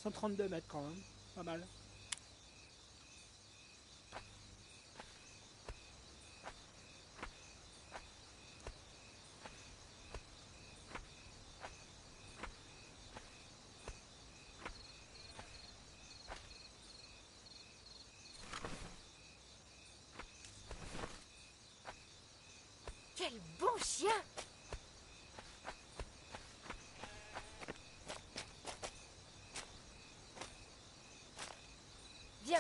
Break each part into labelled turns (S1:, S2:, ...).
S1: 132 mètres quand même, pas mal.
S2: Quel bon chien! Viens!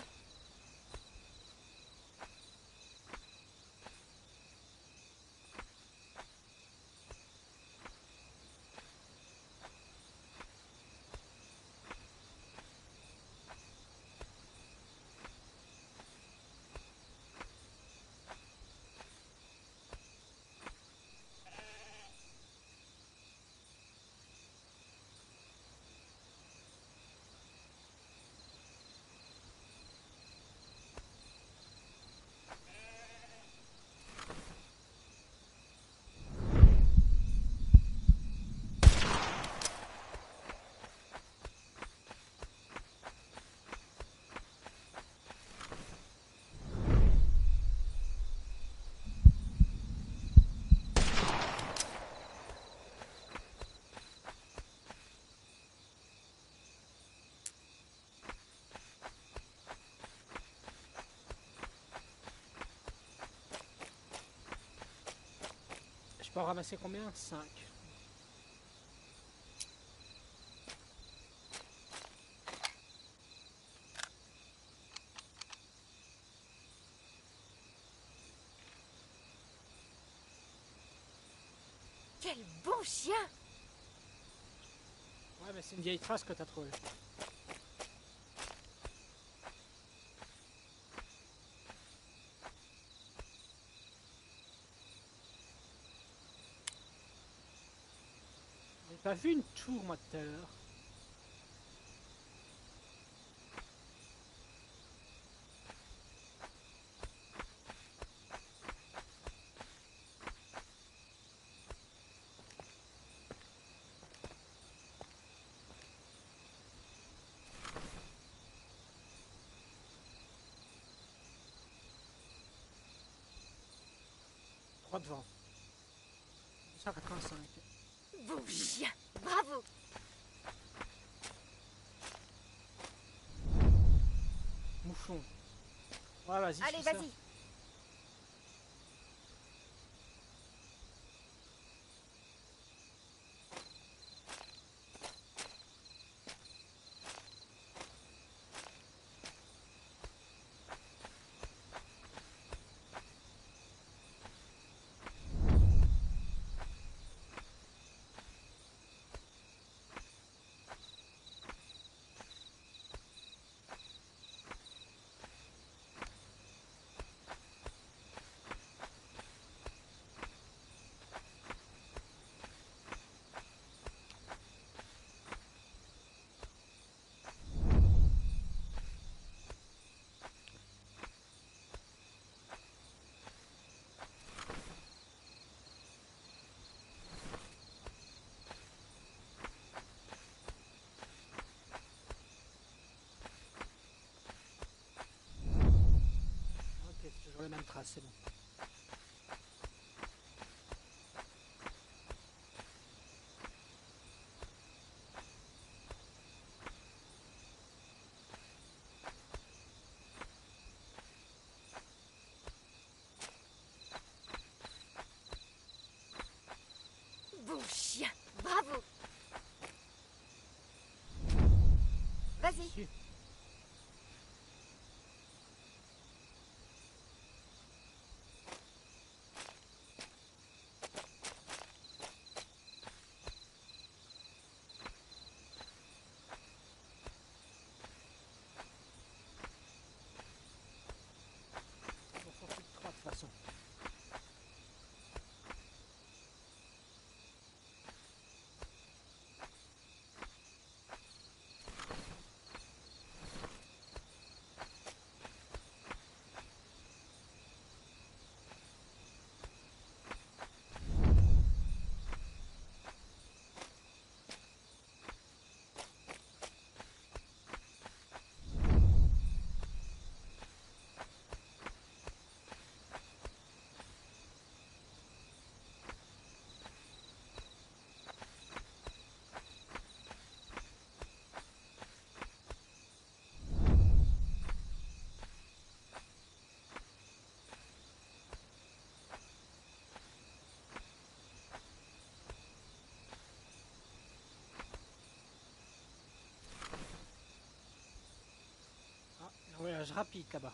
S1: Je peux en ramasser combien? 5.
S2: Quel bon chien!
S1: Ouais, mais c'est une vieille trace que t'as trouvée. J'ai pas vu une tour moi tout à l'heure. Droit devant. 285.
S2: Bon chien! Bravo!
S1: Mouflon. Ouais, vas-y.
S2: Allez,
S1: fais ça.
S2: vas-y!
S1: Ok, c'est toujours les mêmes traces, c'est bon.
S2: Bon chien! Bravo! Vas-y!
S1: Si. On s'en fout de 3 de toute façon. rapide là-bas.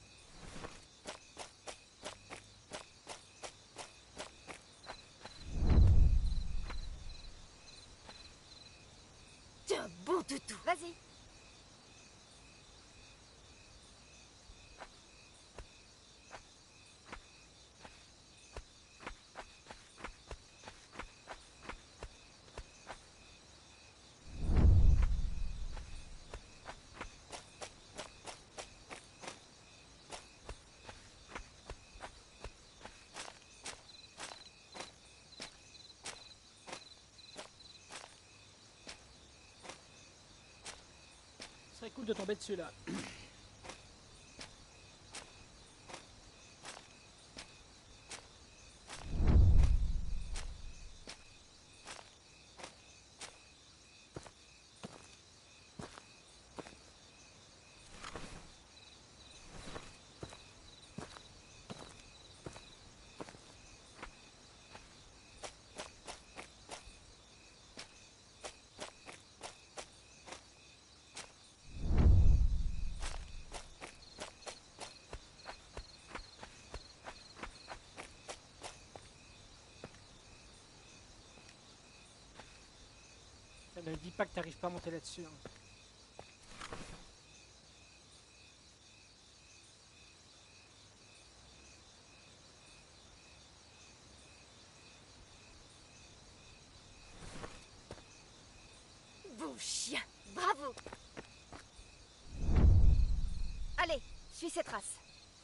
S2: T'es un bon toutou. Vas-y.
S1: Ce serait cool de tomber dessus là. Ne dis pas que t'arrives pas à monter là-dessus. Hein.
S2: Bon chien. Bravo. Allez, suis ces traces.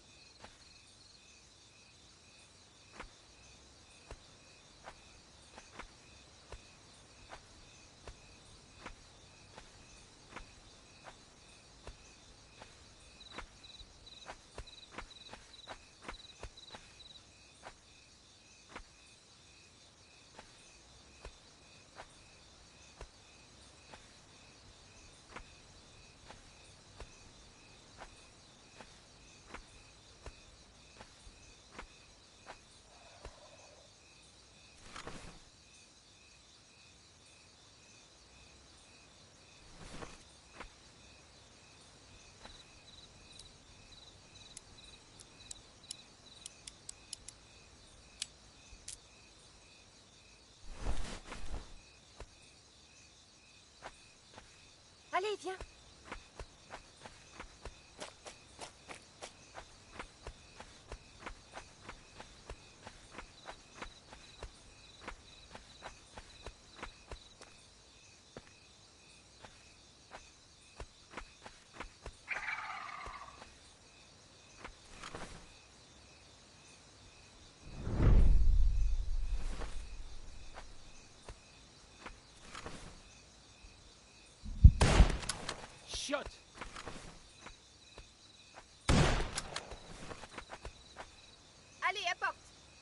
S2: Allez, viens.
S1: Chiotte!
S2: Allez, apporte.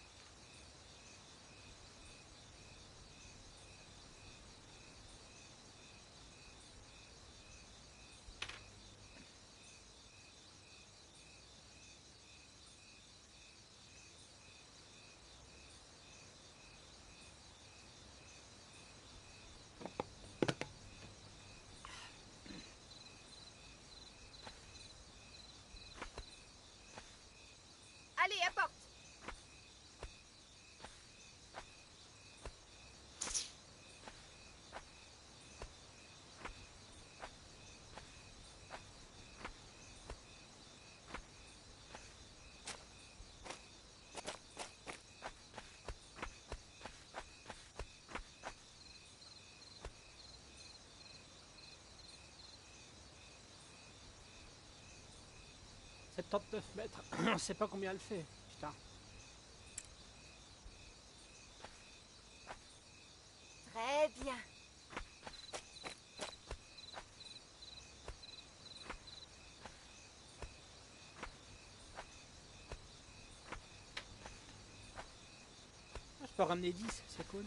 S2: Allez, apporte.
S1: C'est 39 mètres. On sait pas combien elle fait. Putain.
S2: Très bien.
S1: Ah, je peux ramener 10, c'est cool.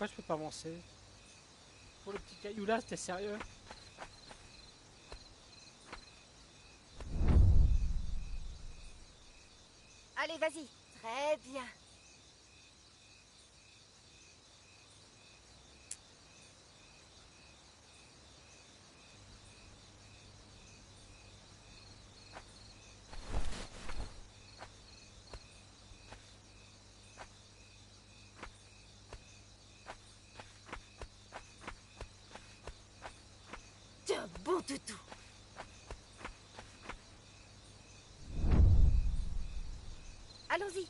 S1: Pourquoi je peux pas avancer? Pour le petit caillou là, c'était sérieux?
S2: Allez, vas-y. Très bien. T'es un bon toutou. Allons-y.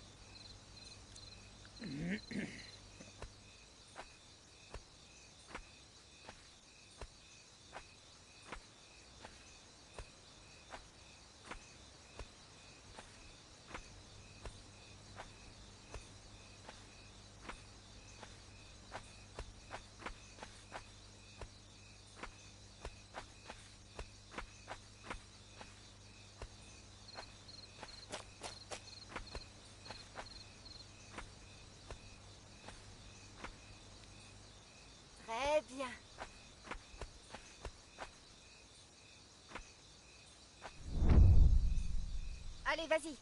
S2: Très bien. Allez, vas-y.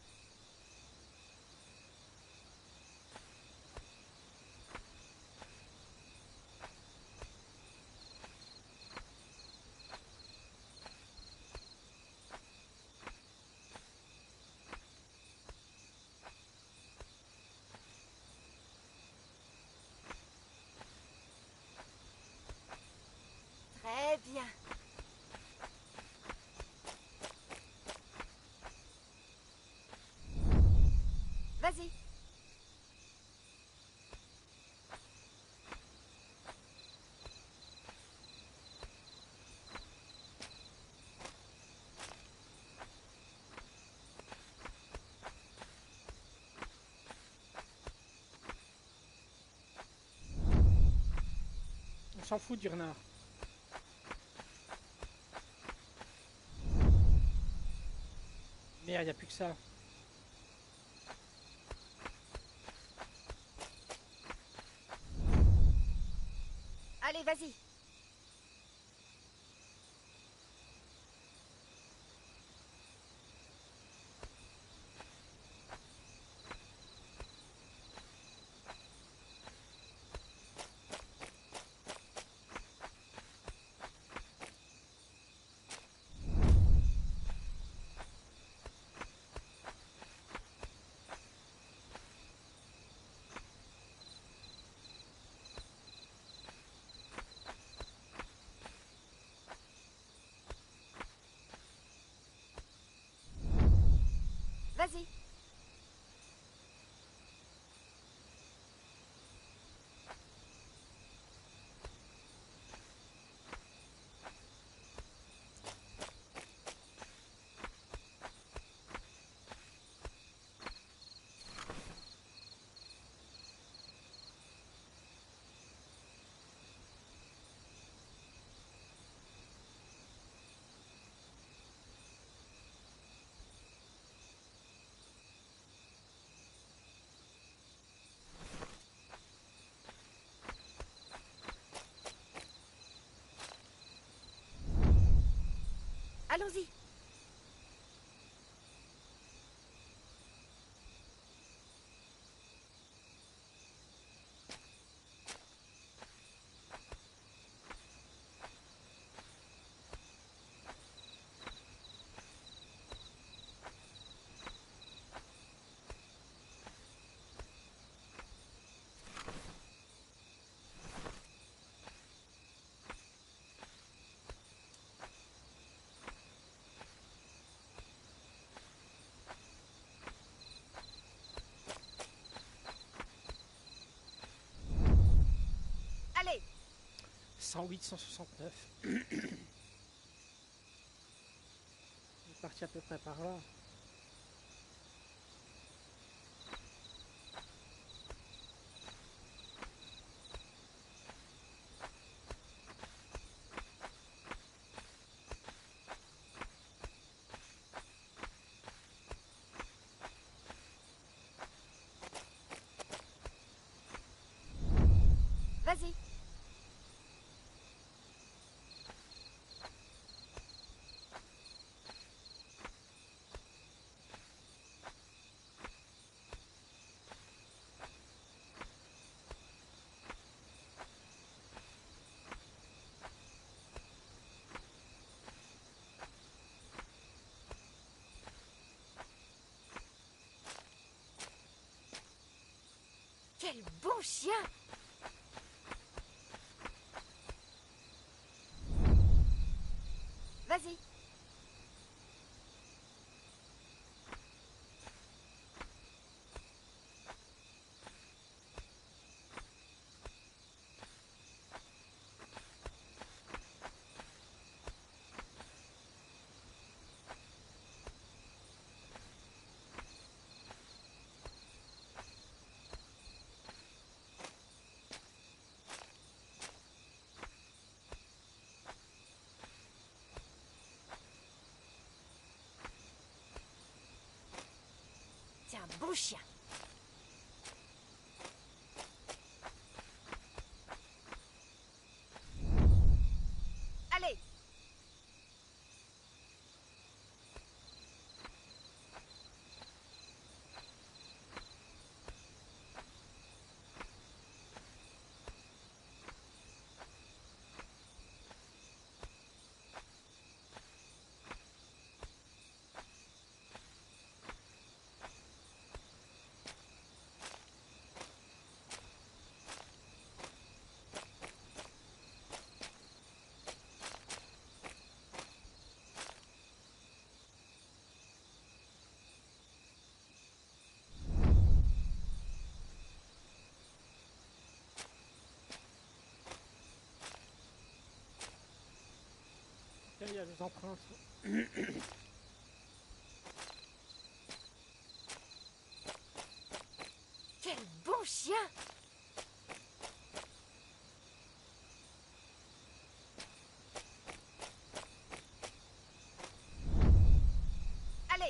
S2: Très bien. Vas-y.
S1: On s'en fout du renard. Merde, y a plus que ça.
S2: Allez, vas-y. Vas-y. Allons-y. Allez.
S1: 108, 169. On est parti à peu près par là.
S2: Vas-y. Quel bon chien! Vas-y. C'est un bon chien. Allez.
S1: Là, il y a des empreintes.
S2: Quel bon chien! Allez!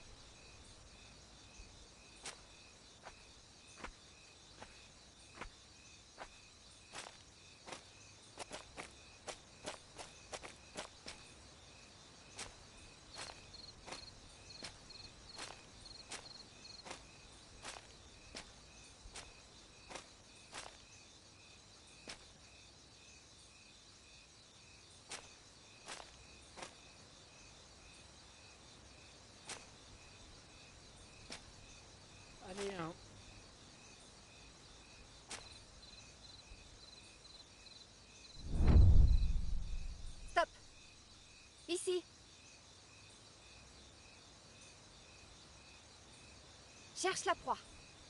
S1: Allez, hein.
S2: Stop! Ici! Cherche la proie.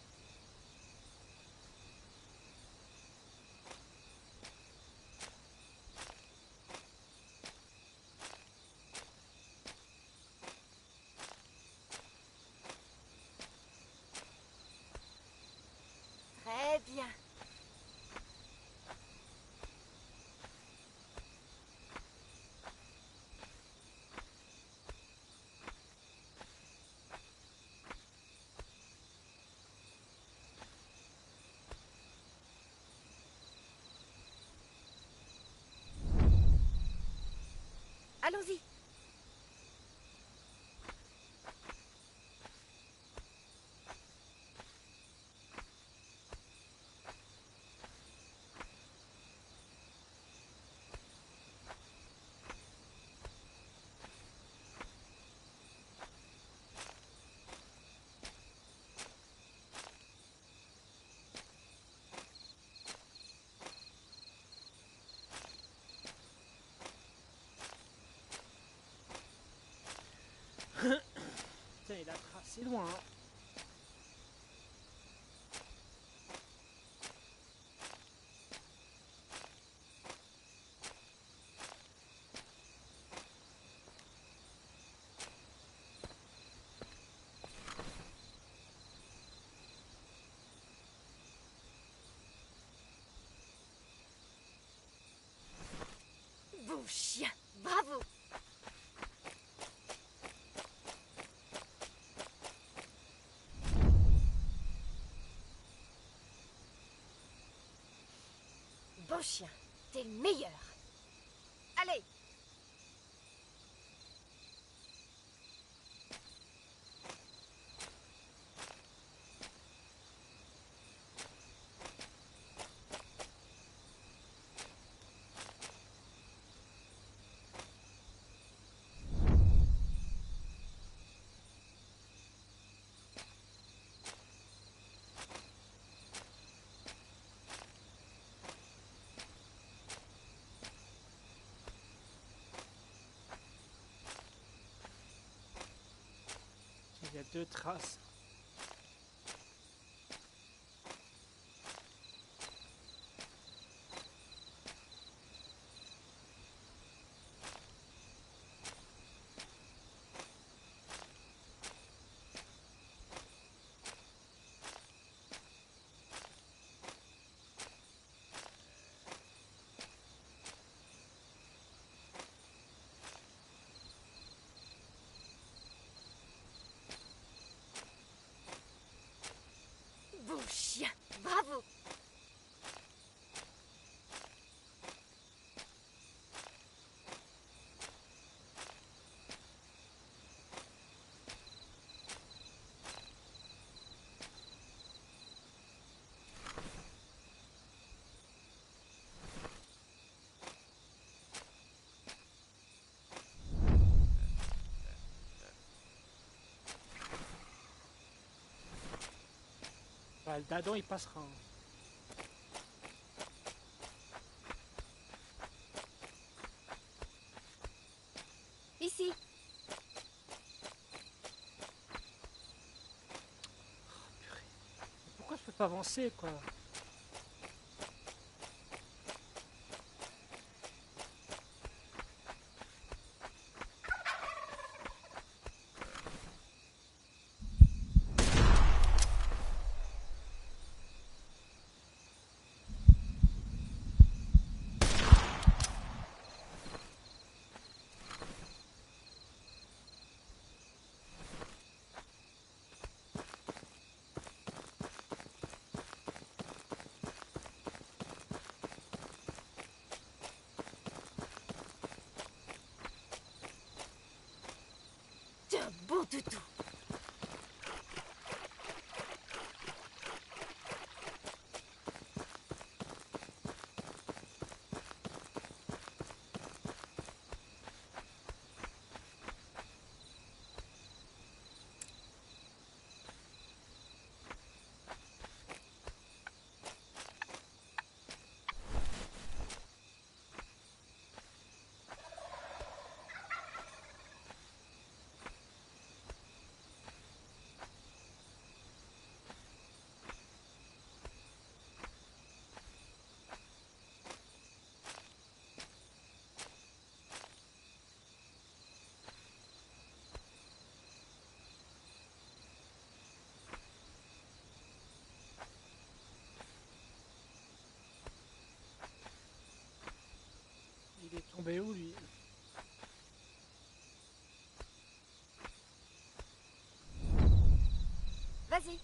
S2: Très bien. Allons-y.
S1: Putain, il a tracé loin. Hein.
S2: Bon chien. Bravo. Beau chien, t'es le meilleur. Allez.
S1: Il y a 2 traces.
S2: Beau chien, bravo.
S1: Bah, le dadon il passera.
S2: Ici.
S1: Purée. Pourquoi je peux pas avancer quoi?
S2: T'es un bon toutou.
S1: Il est tombé où lui?
S2: Vas-y.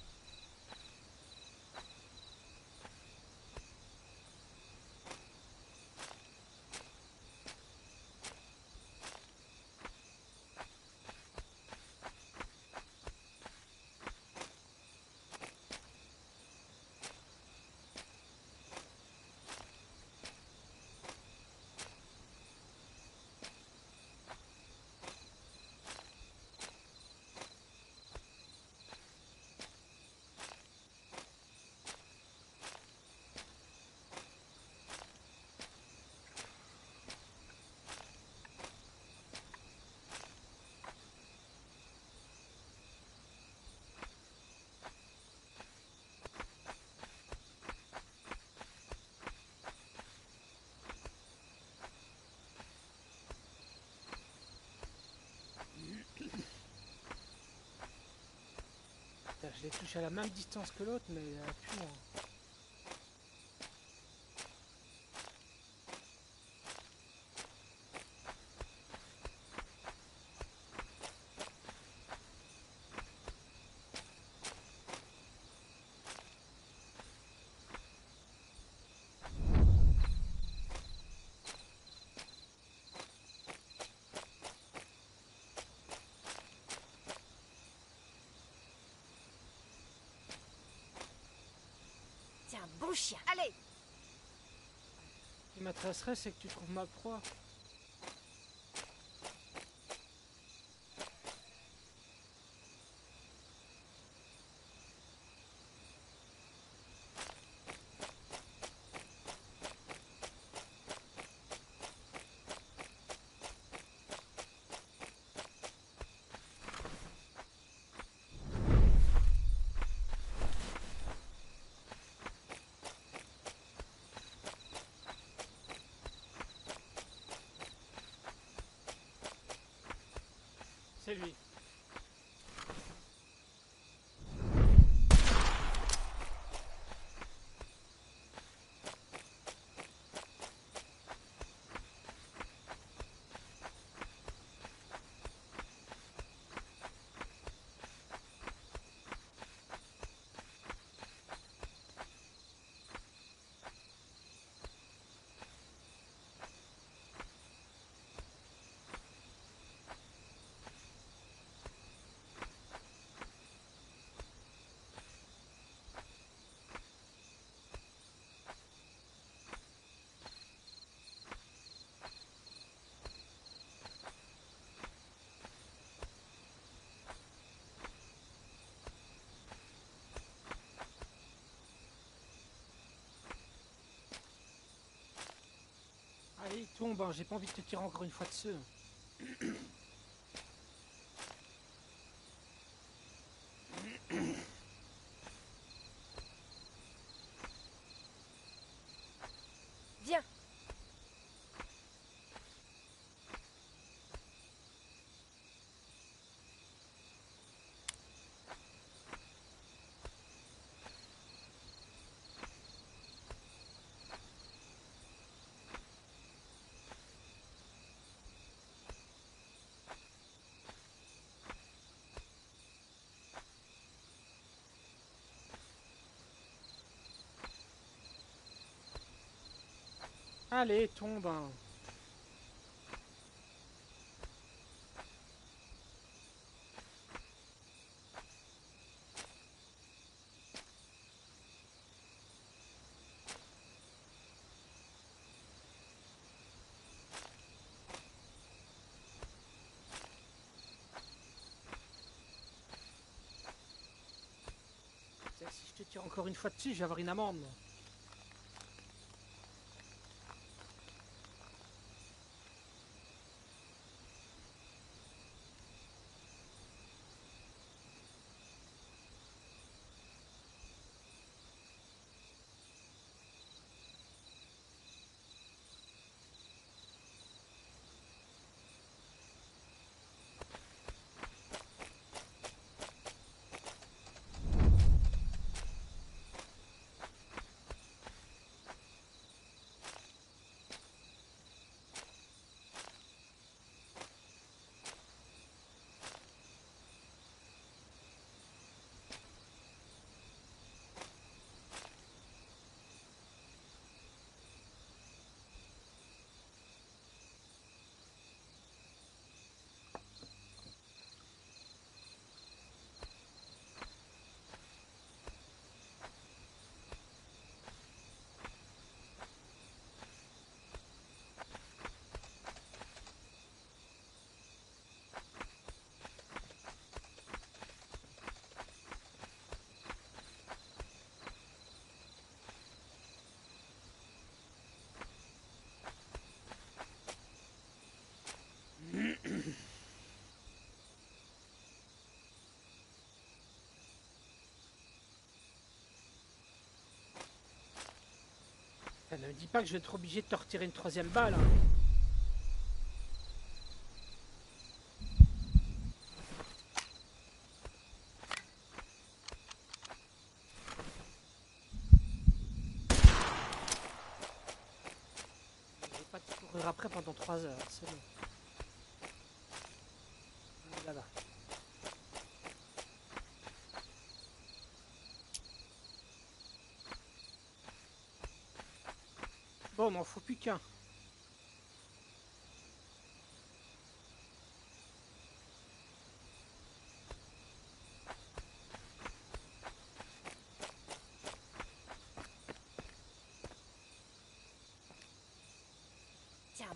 S1: Putain, je l'ai touché à la même distance que l'autre, mais plus loin.
S2: Bon chien. Allez.
S1: Ce qui m'intéresserait, c'est que tu trouves ma proie. C'est lui. Allez, tombe, hein. J'ai pas envie de te tirer encore une fois dessus.
S2: Viens.
S1: Allez, tombe, hein. Si je te tire encore une fois dessus, je vais avoir une amende. Ça ne me dit pas que je vais être obligé de te retirer une troisième balle, hein. Je vais pas te courir après pendant 3 heures, c'est bon. Là-bas. Bon, on n'en faut plus qu'un.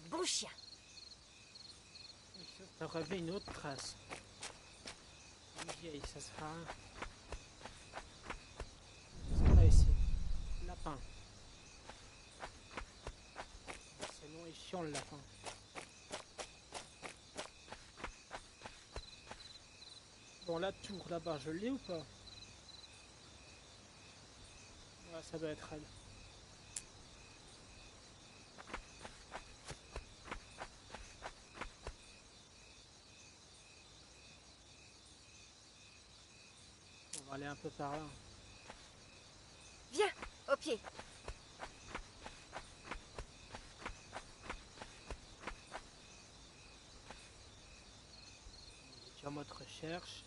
S2: Bon chien.
S1: Ça relevé une autre trace. Une vieille, ça sera. Qu'est-ce qu'on a ici? Lapin. C'est long et chiant le lapin. Bon, la tour là-bas, je l'ai ou pas? Ouais, ça doit être elle. On va aller un peu par là.
S2: Viens, au pied.
S1: Sur mode recherche.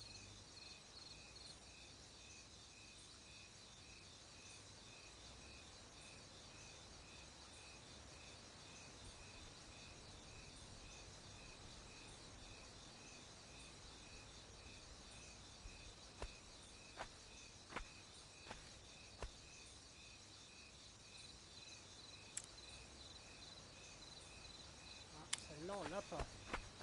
S1: Ah, celle-là, on l'a pas.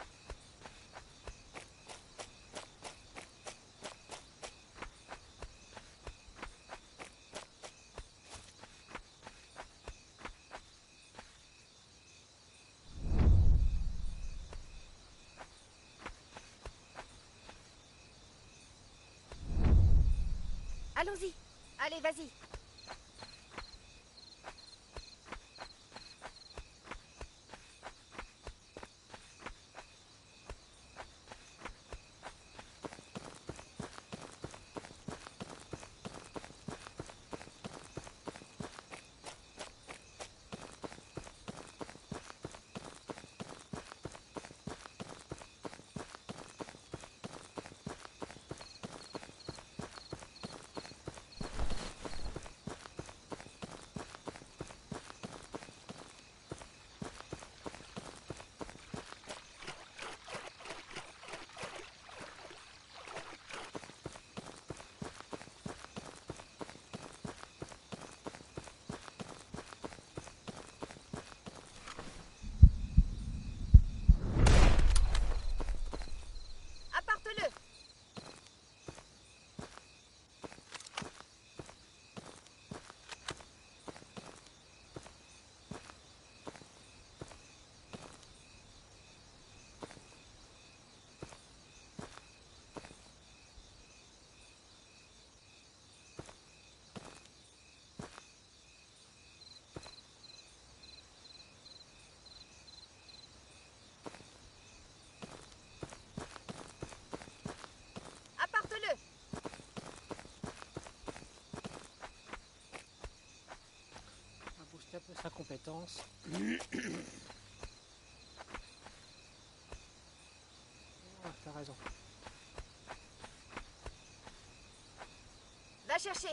S2: Allons-y. Allez, vas-y. Apporte-le. Apporte-le.
S1: On va booster un peu sa compétence. Ah, t'as raison.
S2: Va chercher.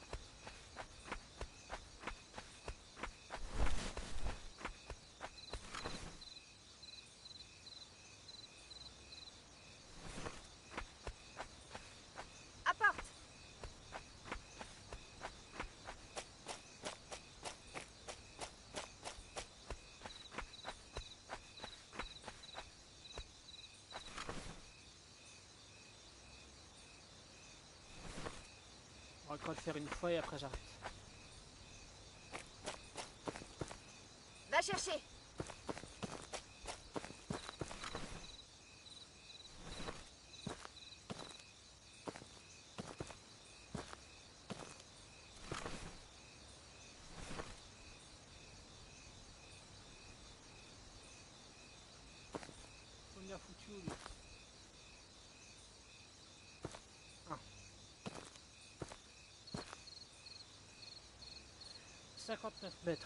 S2: Apporte.
S1: On va encore le faire une fois et après j'arrête.
S2: Va chercher.
S1: Combien foutu lui? Ah. 59 mètres.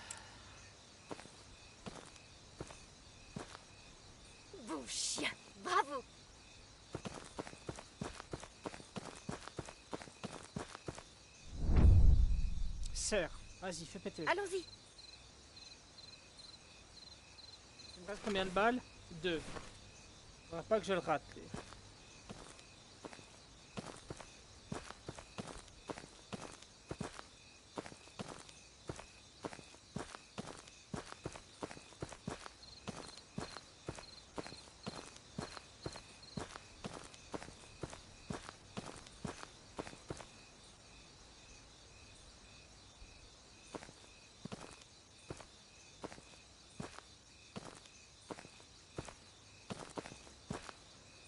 S2: Bon chien. Bravo.
S1: Serre. Vas-y, fais péter.
S2: Allons-y.
S1: Il me reste combien de balles? 2. Faudra pas que je le rate.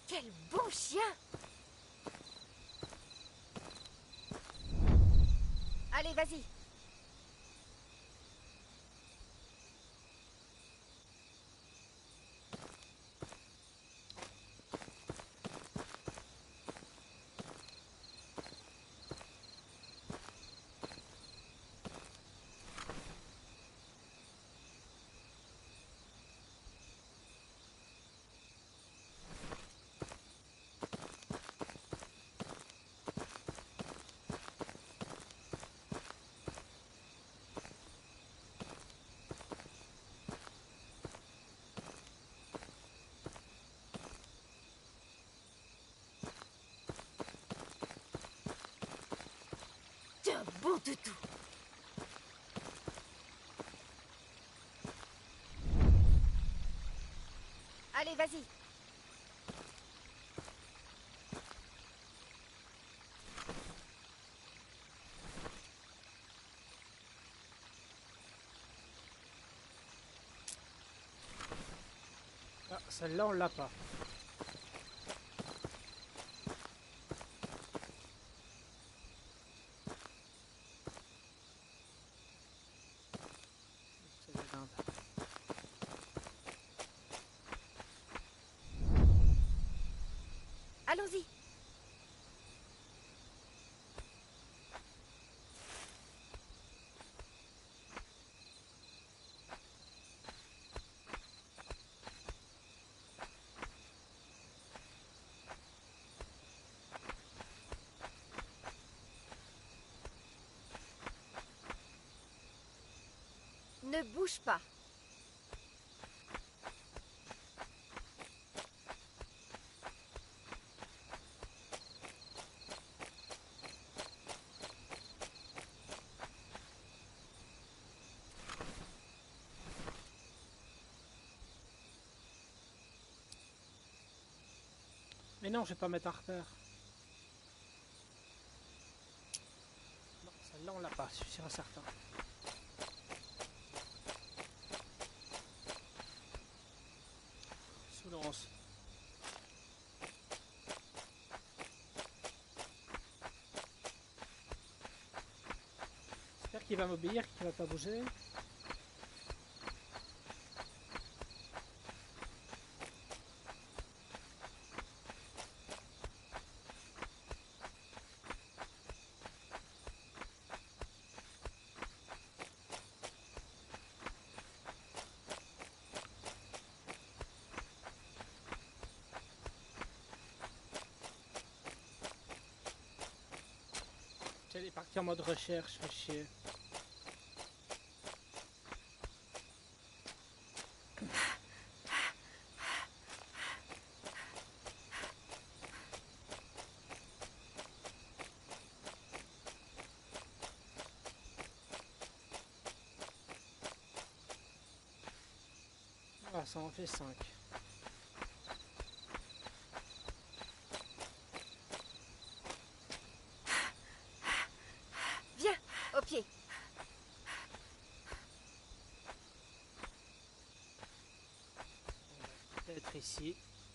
S2: Quel bon chien! Allez, vas-y. T'es un bon toutou. Allez, vas-y.
S1: Ah, celle-là, on l'a pas. C'est des dindes.
S2: Allons-y. Ne bouge pas.
S1: Mais non, je vais pas mettre un repère. Non, celle-là, on l'a pas, je suis sûr et certain. Soulance. J'espère qu'il va m'obéir, qu'il va pas bouger. Elle est partie en mode recherche, fait chier. Ah, ça en fait 5.
S2: Viens, au pied.
S1: Peut-être ici.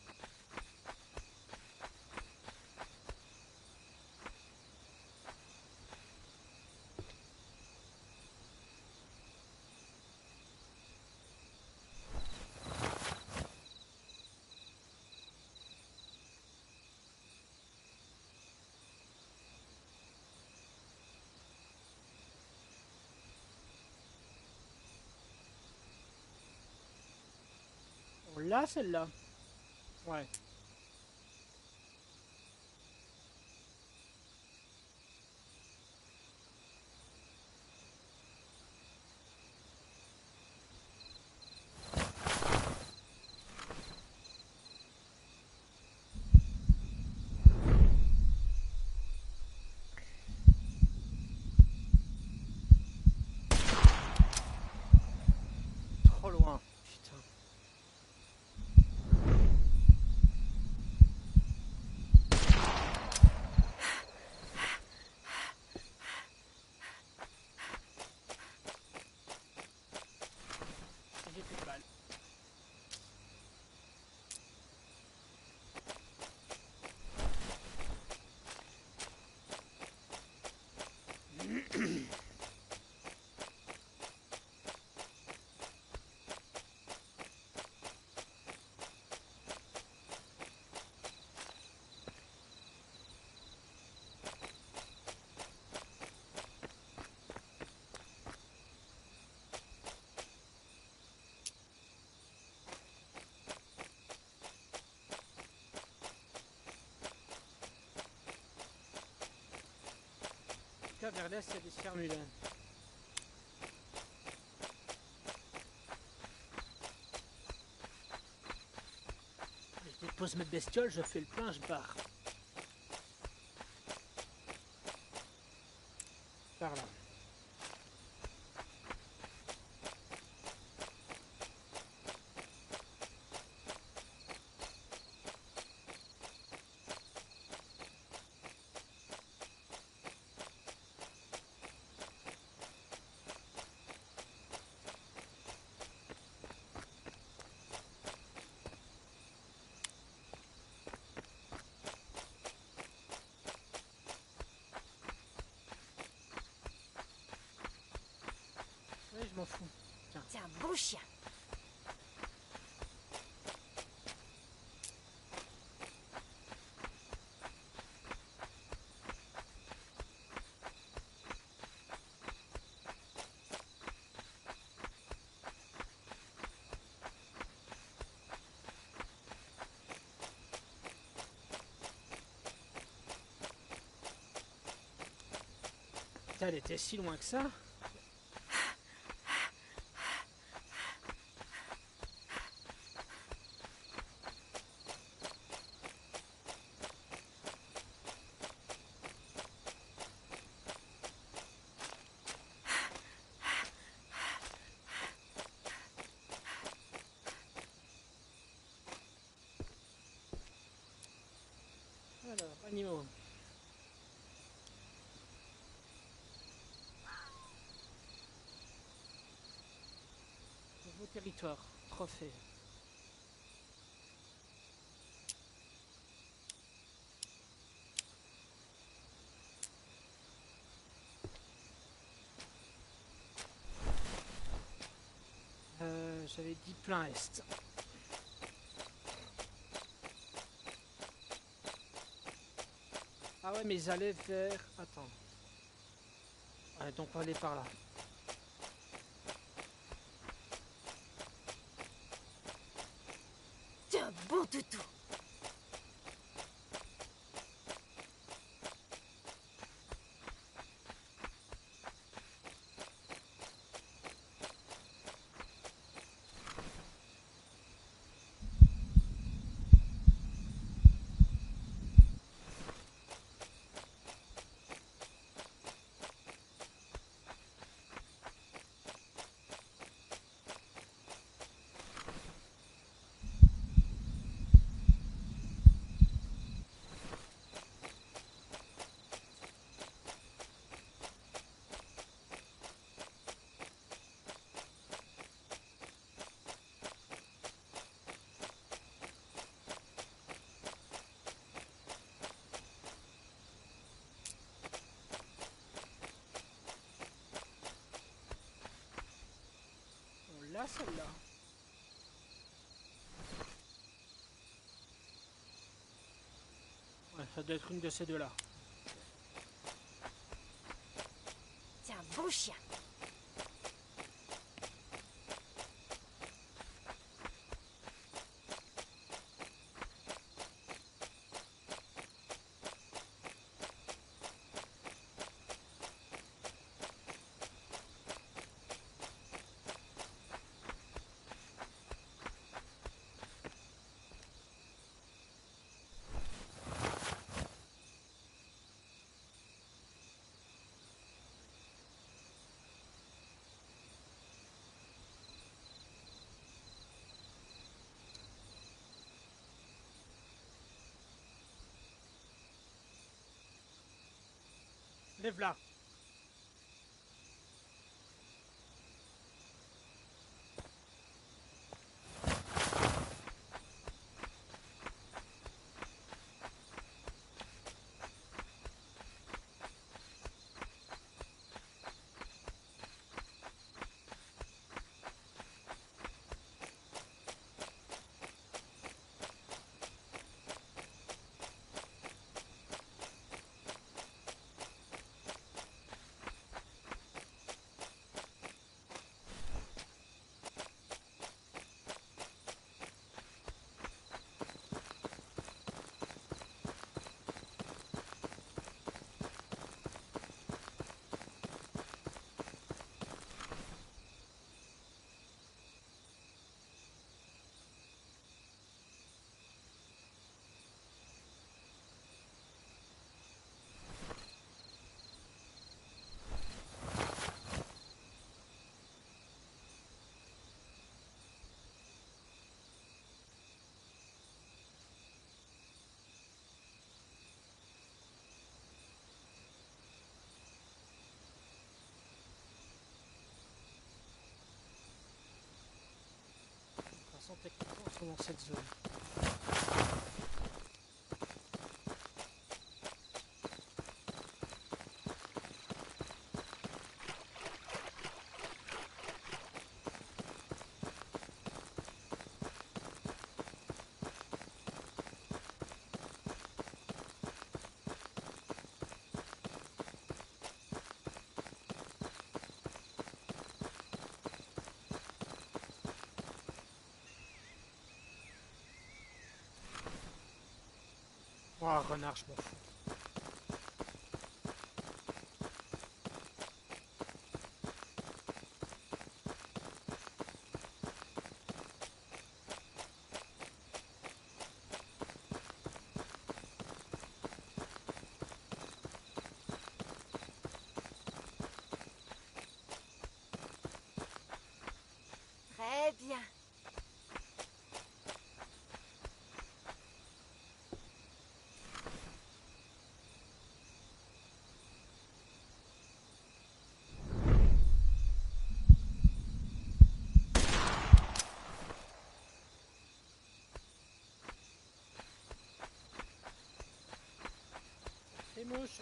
S1: On l'a celle-là. Ouais. Trop loin. Putain. vers l'est, il y a des spermulins. Je dépose mes bestioles, je fais le plein, je barre. Par là. Oui, je m'en fous.
S2: T'es un bon chien.
S1: Putain, elle était si loin que ça. Alors, animaux. Nouveau territoire, trophée. J'avais dit plein est. Ah ouais, mais ils allaient vers... Attends. Ouais, donc on va aller par là.
S2: T'es un bon toutou.
S1: On l'a celle-là. Ouais, ça doit être une de ces deux-là.
S2: T'es un bon chien.
S1: Lève là. trop dans cette zone. Oh, renard, je m'en fous.
S2: Très bien.
S1: Les mouches.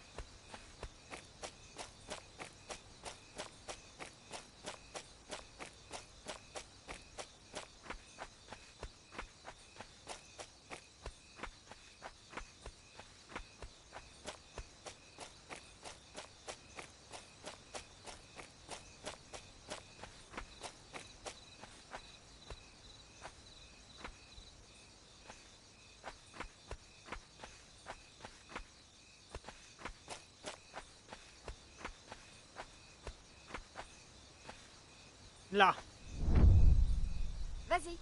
S1: Là.
S2: Vas-y.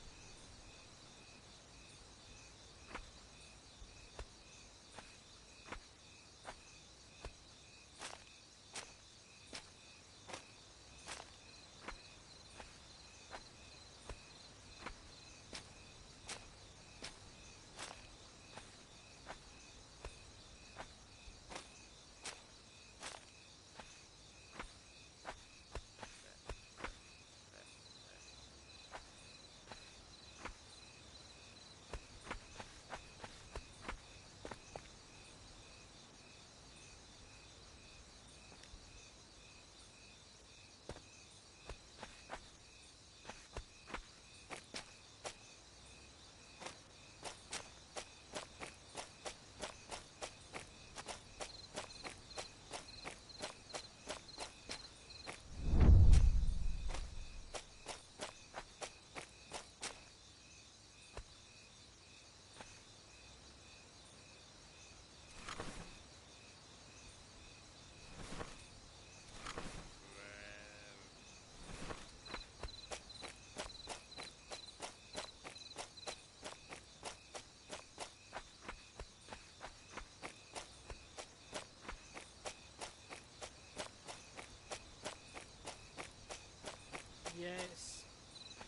S1: Yes.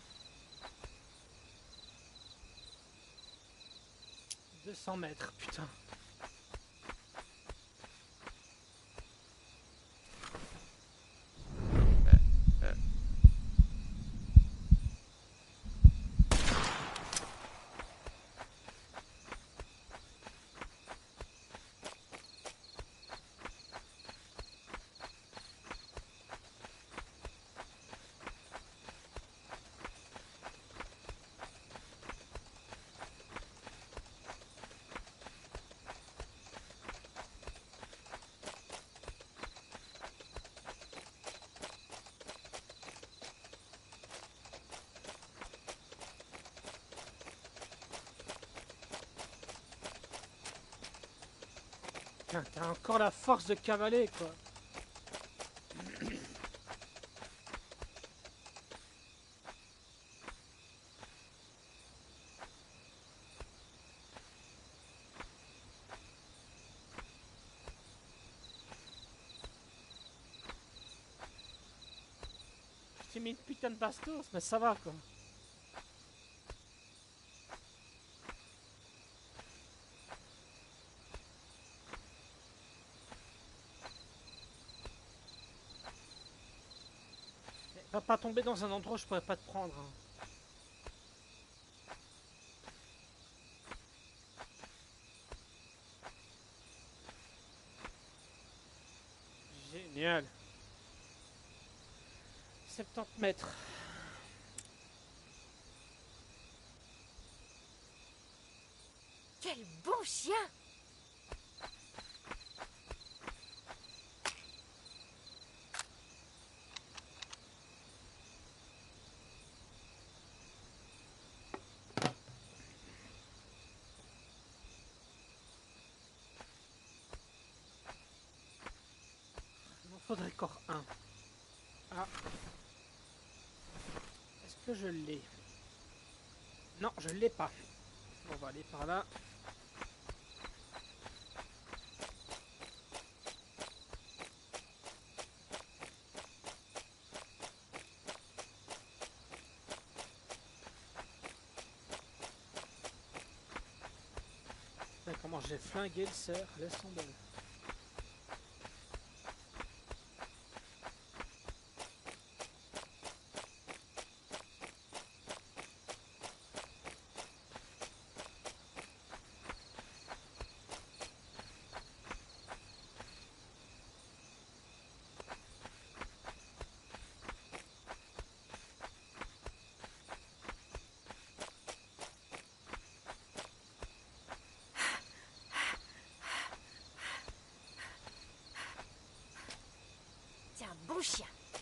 S1: 200 mètres, putain. Putain, t'as encore la force de cavaler, quoi. Je t'ai mis une putain de bastos, mais ça va, quoi. Va pas tomber dans un endroit où je pourrais pas te prendre. Hein. 70 mètres.
S2: Quel bon chien!
S1: Il m'en faudrait encore un. Ah. Est-ce que je l'ai? Non, je l'ai pas. On va aller par là. Putain, comment j'ai flingué le cerf, laisse tomber.
S2: C'est un bon chien.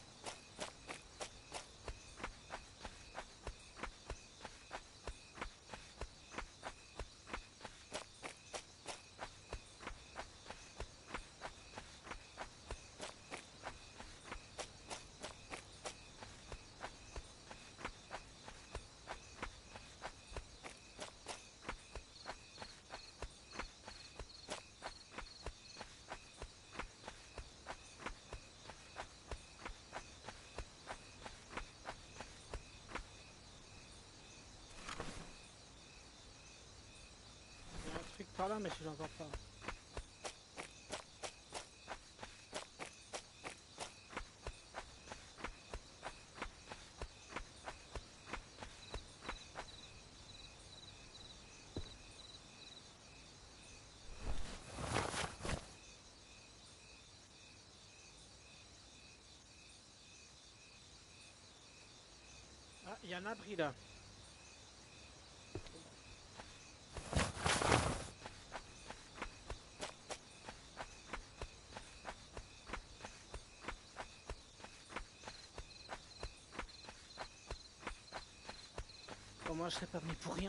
S2: Il y a un truc par là, mais je l'entends pas. Ah, il y a un abri là. Bon, moi je serais pas venu pour rien.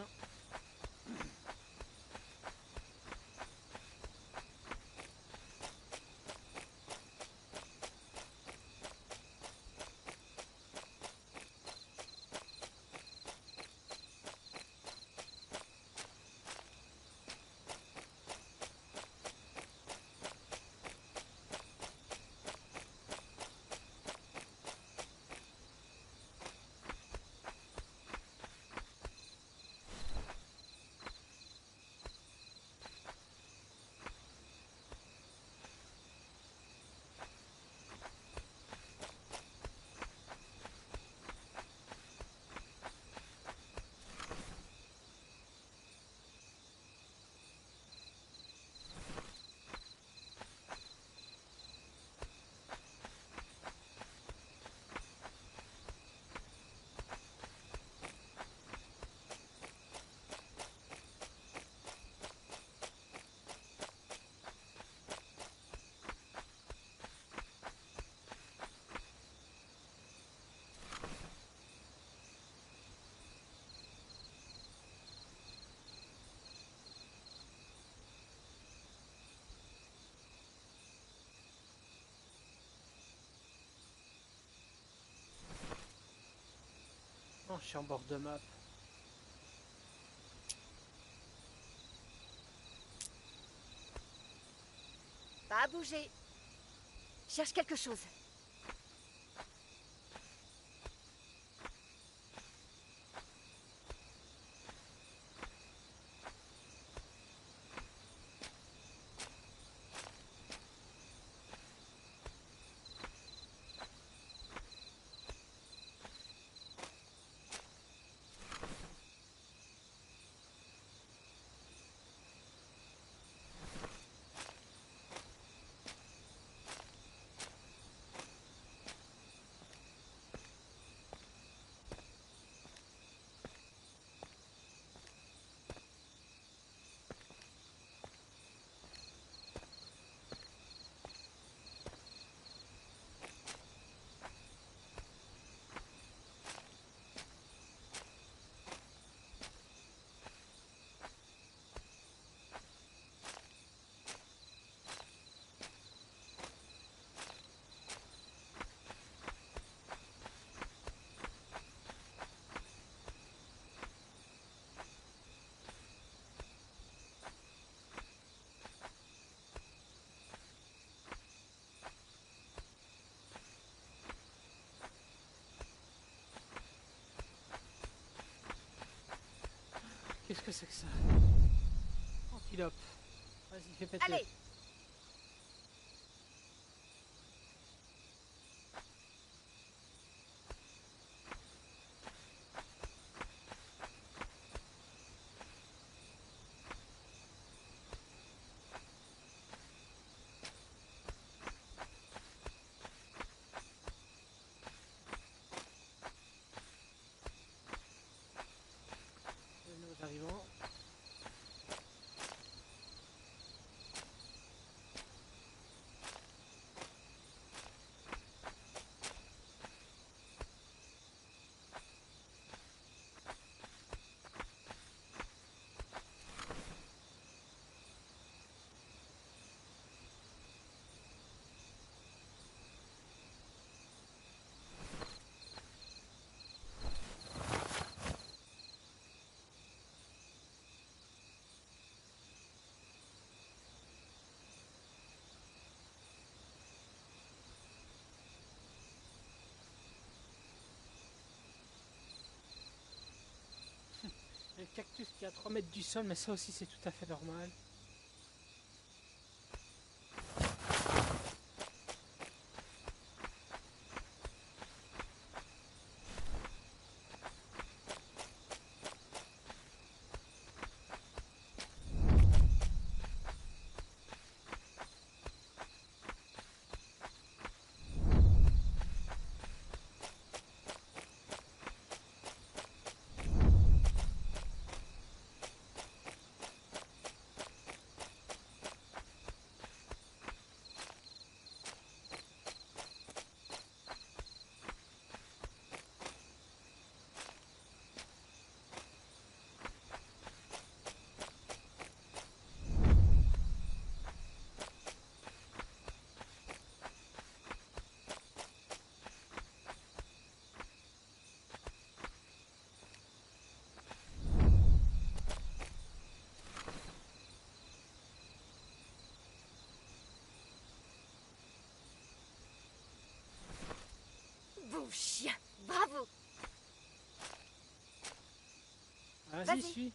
S2: Oh, je suis en bord de map. Pas bouger. Cherche quelque chose.
S1: Qu'est-ce que c'est que ça? Antilope. Vas-y, fais péter.
S2: Allez!
S1: Nous arrivons. Le cactus qui est à 3 mètres du sol, mais ça aussi c'est tout à fait normal.
S2: Bon chien! Bravo!
S1: Vas-y,
S2: Vas-y.
S1: suis.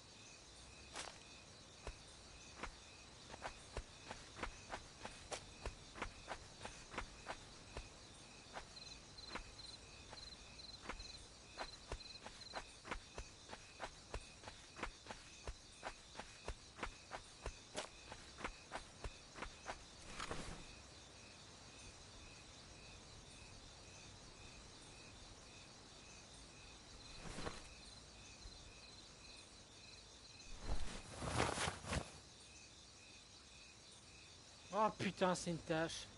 S1: Oh putain, c'est une tâche.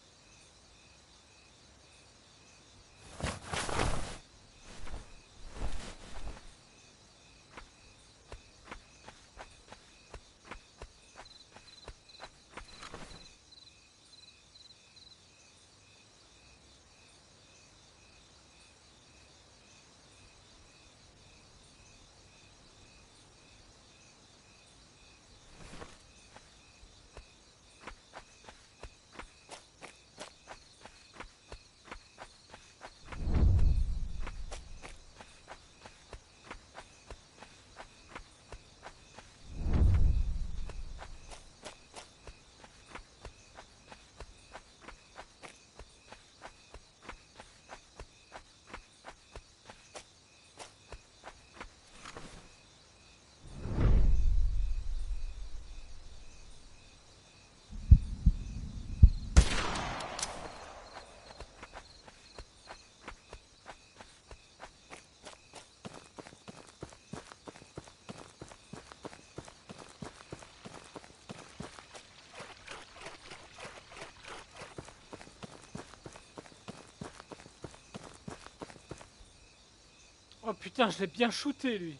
S1: Oh putain, je l'ai bien shooté lui.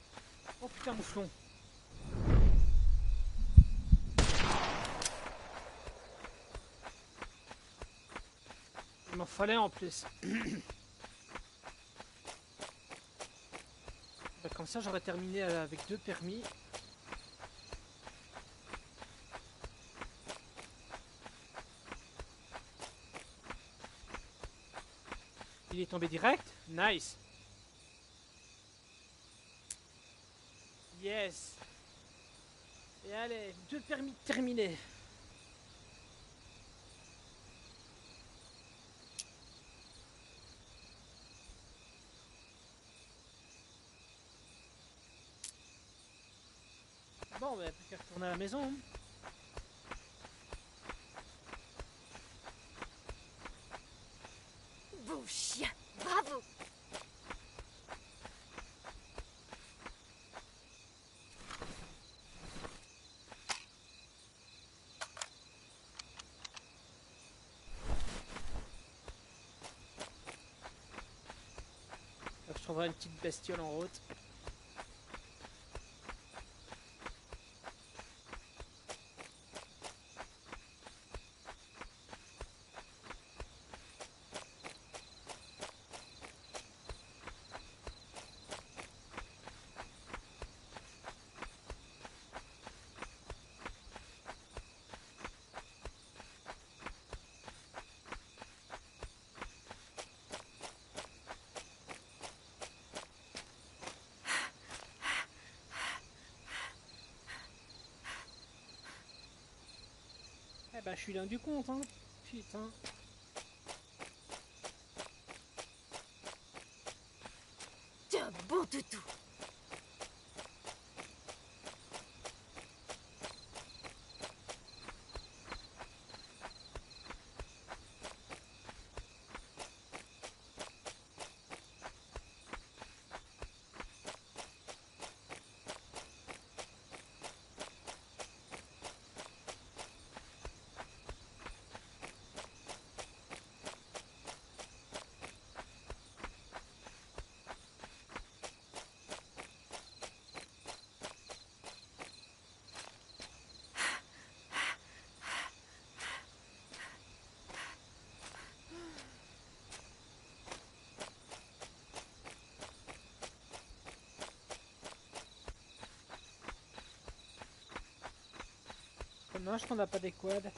S1: Oh putain, mouflon. fallait en plus. Bah, comme ça j'aurais terminé avec 2 permis. Il est tombé direct. Nice. Yes. Et allez, 2 permis terminés. Bon, bah, plus qu'à retourner à la maison. Hein.
S2: Beau chien, bravo.
S1: Je trouverai une petite bestiole en route. Eh ben, je suis l'un du compte, hein. Putain.
S2: T'es un bon toutou.
S1: Dommage qu'on n'a pas des quads.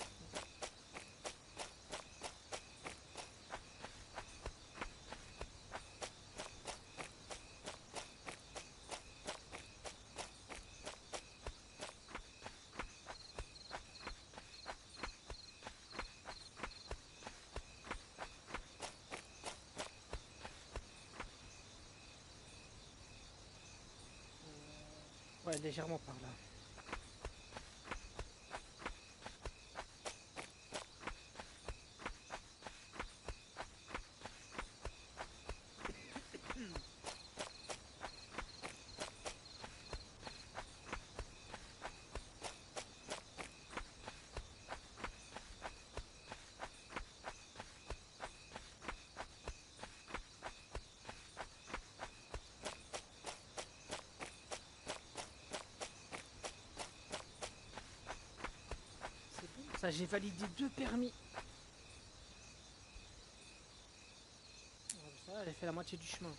S1: Ouais, légèrement par là. C'est bon, ça j'ai validé 2 permis. Ça, j'ai fait la moitié du chemin.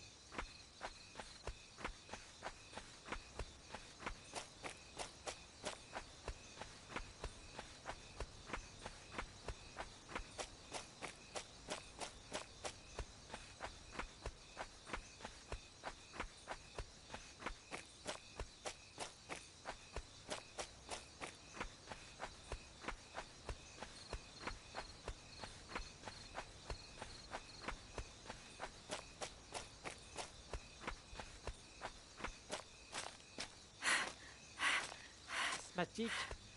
S1: Asthmatique.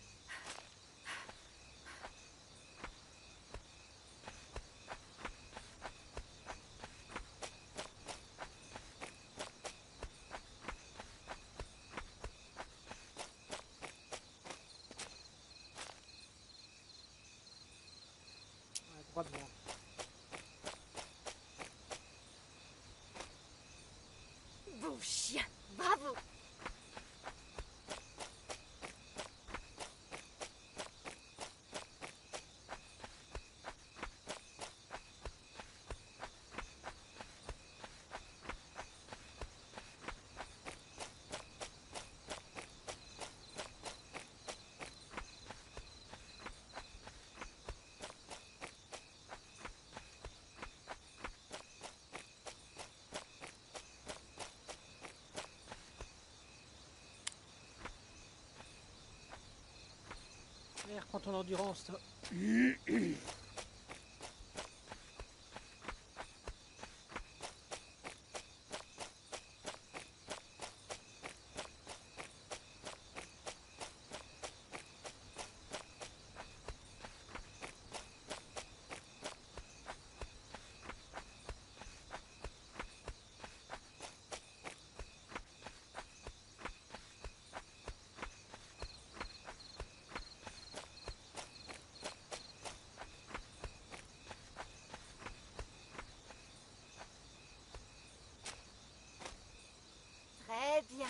S1: Ouais, droit devant.
S2: Beau chien, bravo.
S1: Frère, prends ton endurance, toi.
S2: Très bien.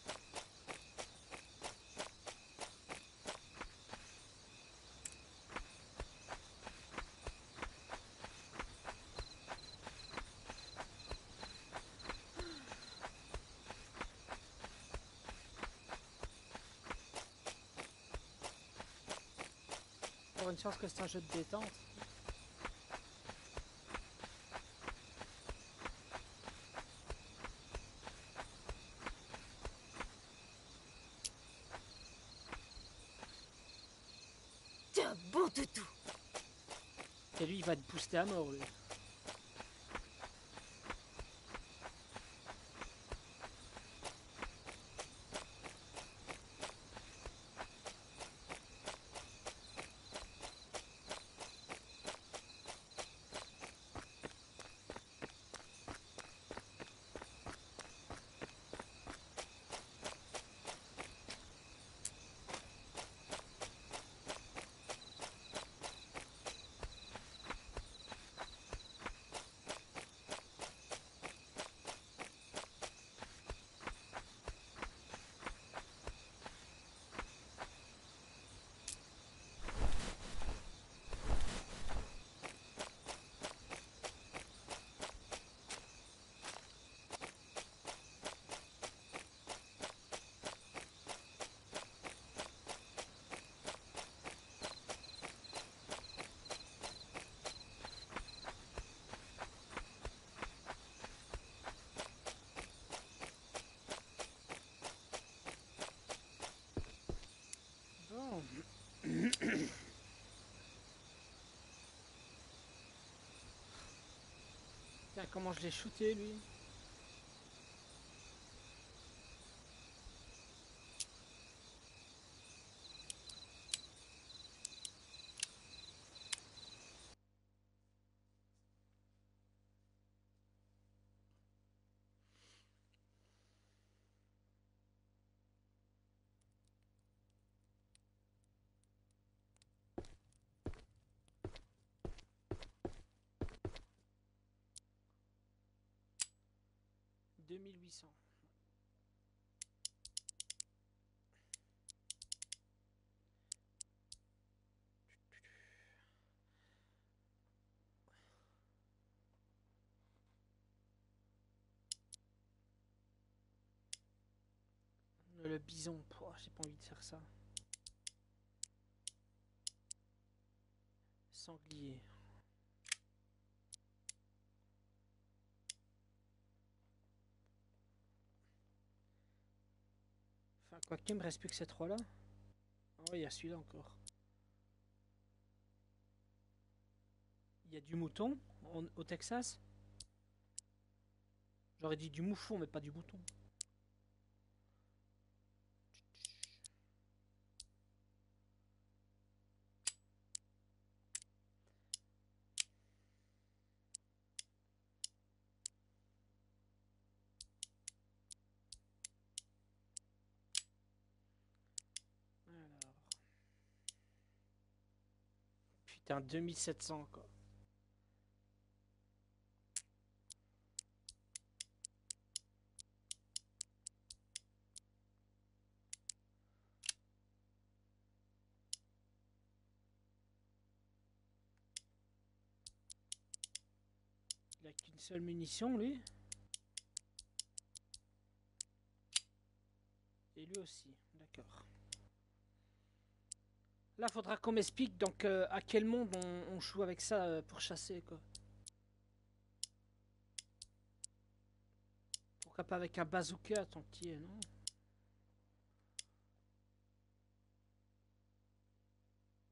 S1: Pour une chance que c'est un jeu de détente.
S2: T'es un bon toutou.
S1: Et lui, il va te booster à mort, lui. Bon. Tiens, comment je l'ai shooté, lui. « 2800. Le bison, j'ai pas envie de faire ça. Sanglier. Enfin, quoi qu'il me reste plus que ces trois-là. Oh, il y a celui-là encore. Il y a du mouton au Texas. J'aurais dit du mouflon, mais pas du mouton. Alors. Putain, 2700 quoi. Il a qu'une seule munition, lui. Et lui aussi, d'accord. Là, faudra qu'on m'explique donc à quel monde on joue avec ça pour chasser, quoi. Pourquoi pas avec un bazooka tant qu'il est, non?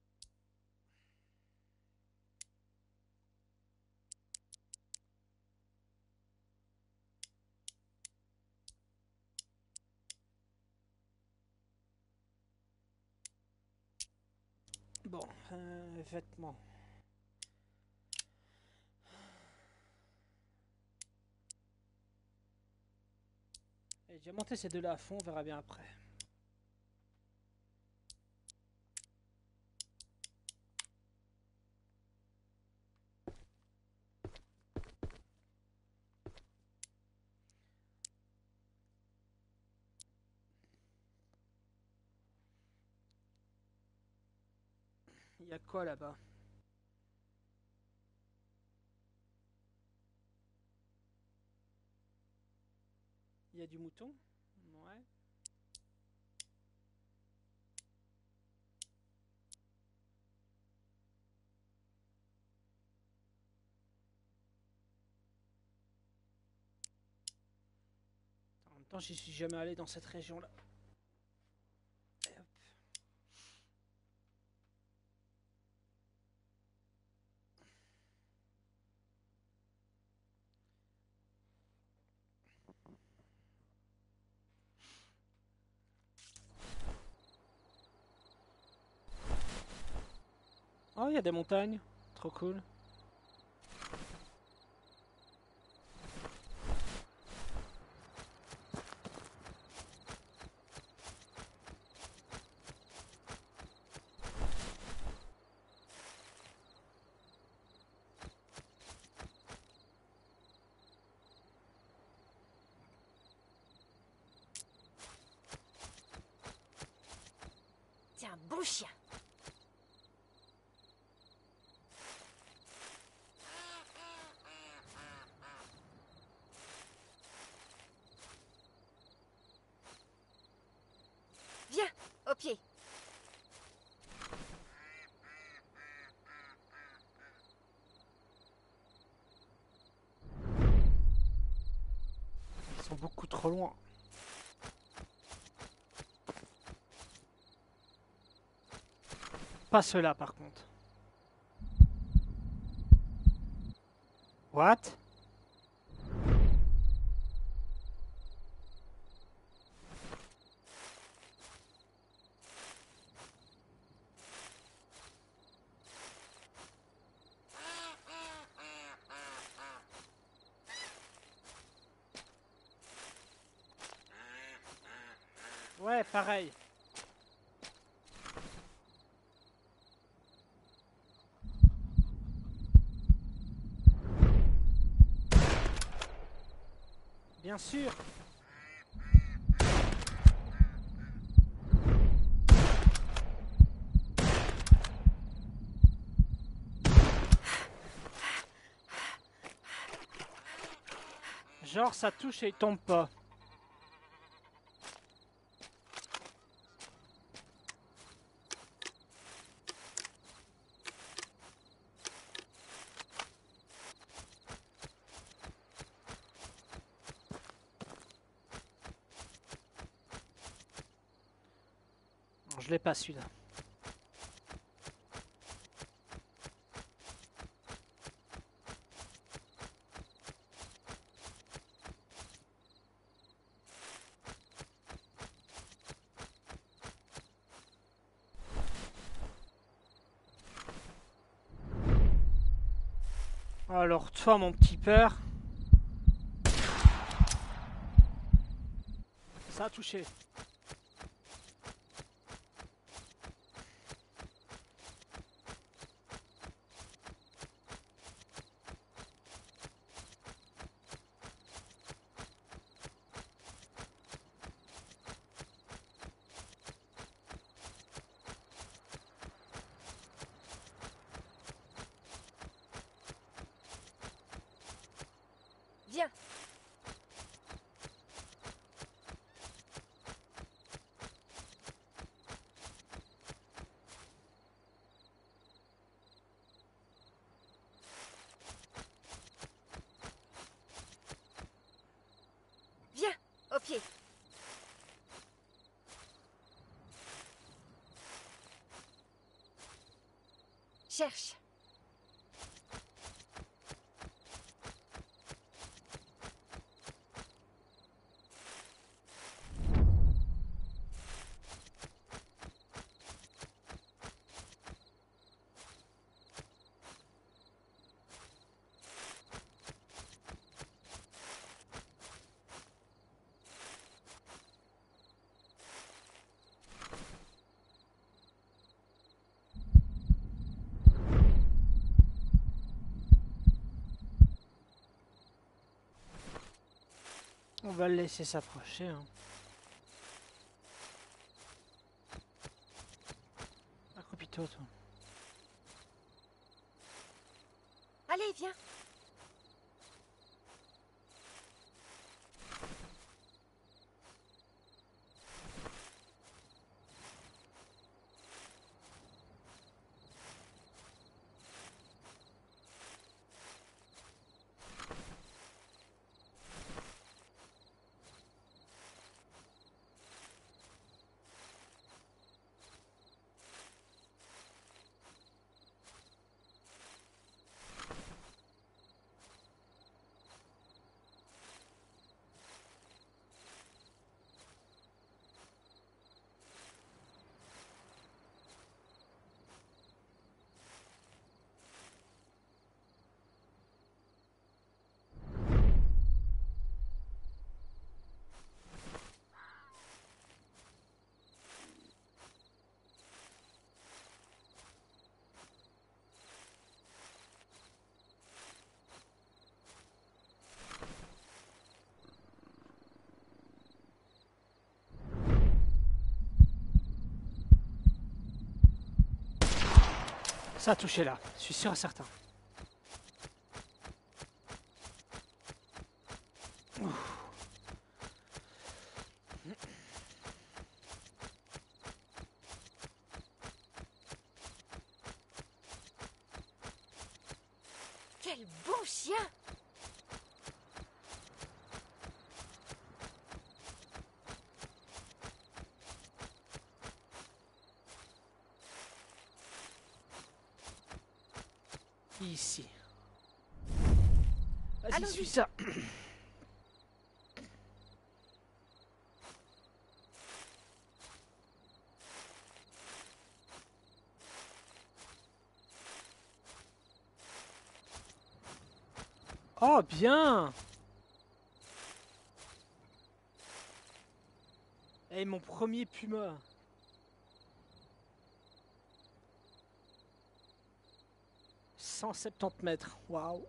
S1: Bon, vêtements. Et j'ai monté ces deux-là à fond, on verra bien après. Il y a quoi là-bas? Il y a du mouton? Ouais. En même temps, j'y suis jamais allé dans cette région-là. Et hop. Oh, il y a des montagnes. Trop cool.
S2: T'es un bon chien. Viens, au pied.
S1: Ils sont beaucoup trop loin. Pas ceux-là par contre. What? Ouais, pareil. Bien sûr. Genre ça touche et il tombe pas. Non, je l'ai pas celui-là. Alors toi mon petit père. Ça a touché.
S2: Viens. Viens, au pied. Cherche.
S1: va le laisser s'approcher. Hein. Accroupis-toi, toi.
S2: Allez, viens.
S1: Ça a touché là, je suis sûr et certain. Ouf.
S2: Quel bon chien!
S1: Ici. Vas-y,
S2: Allons-y.
S1: suis ça. Oh, bien. Et mon premier puma. 170 mètres, waouh.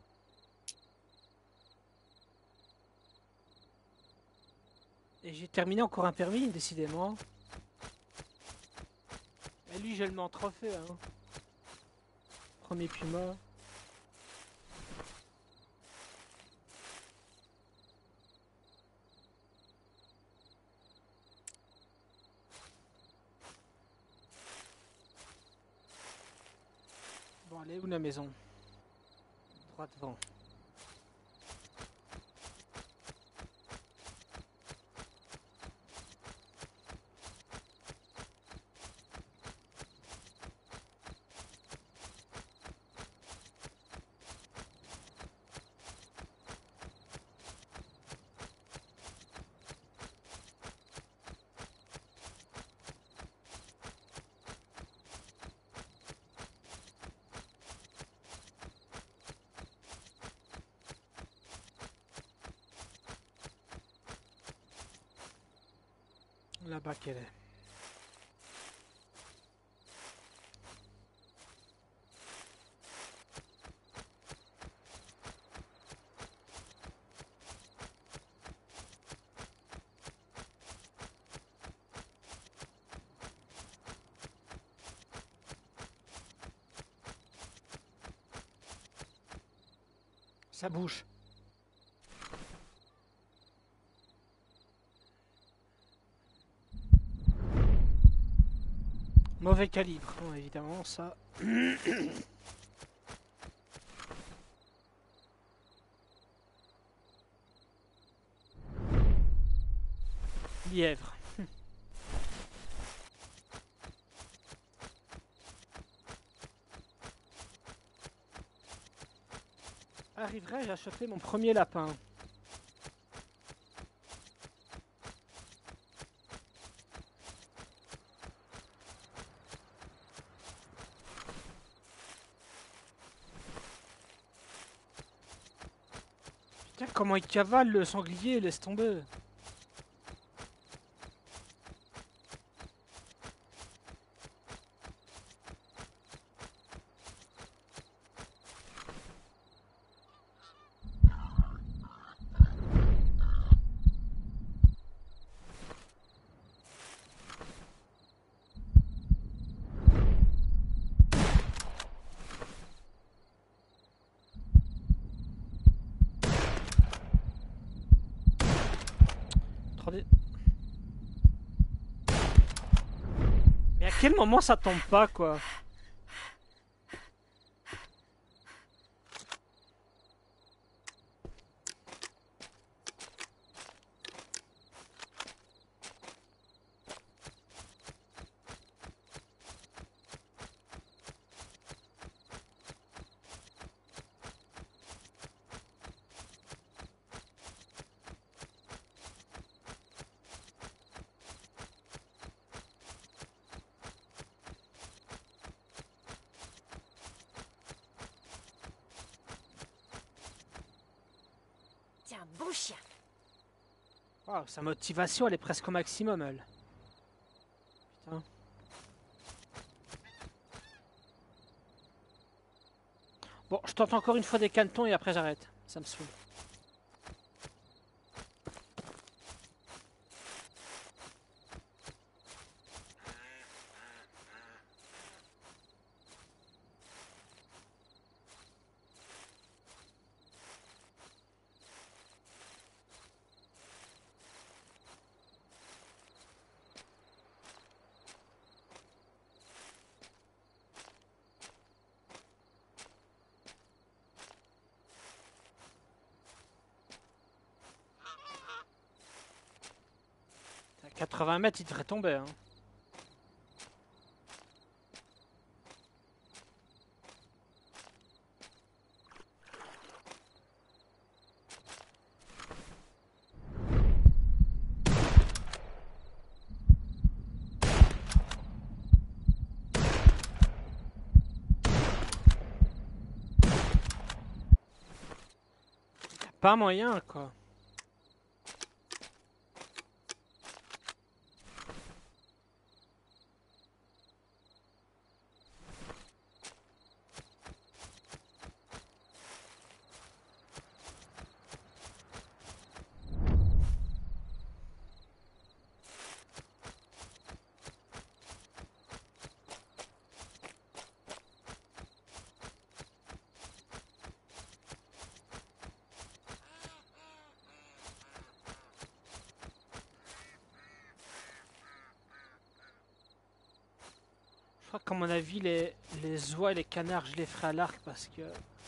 S1: Et j'ai terminé encore un permis, décidément. Et lui, je le mets en trophée, hein. Premier puma. Bon, allez, où la maison? Droit devant. Là-bas qu'elle est. Ça bouge. Mauvais calibre, bon, évidemment, ça. Lièvre. Arriverai-je à choper mon premier lapin? Putain, comment il cavale le sanglier, laisse tomber. quel moment ça tombe pas, quoi?
S2: C'est un bon chien.
S1: Waouh, sa motivation, elle est presque au maximum, elle. Putain. Bon, je tente encore une fois des canetons et après j'arrête. Ça me saoule. À 80 mètres, il devrait tomber, hein. Pas moyen, quoi. Je crois qu'à mon avis, les oies et les canards, je les ferai à l'arc parce que...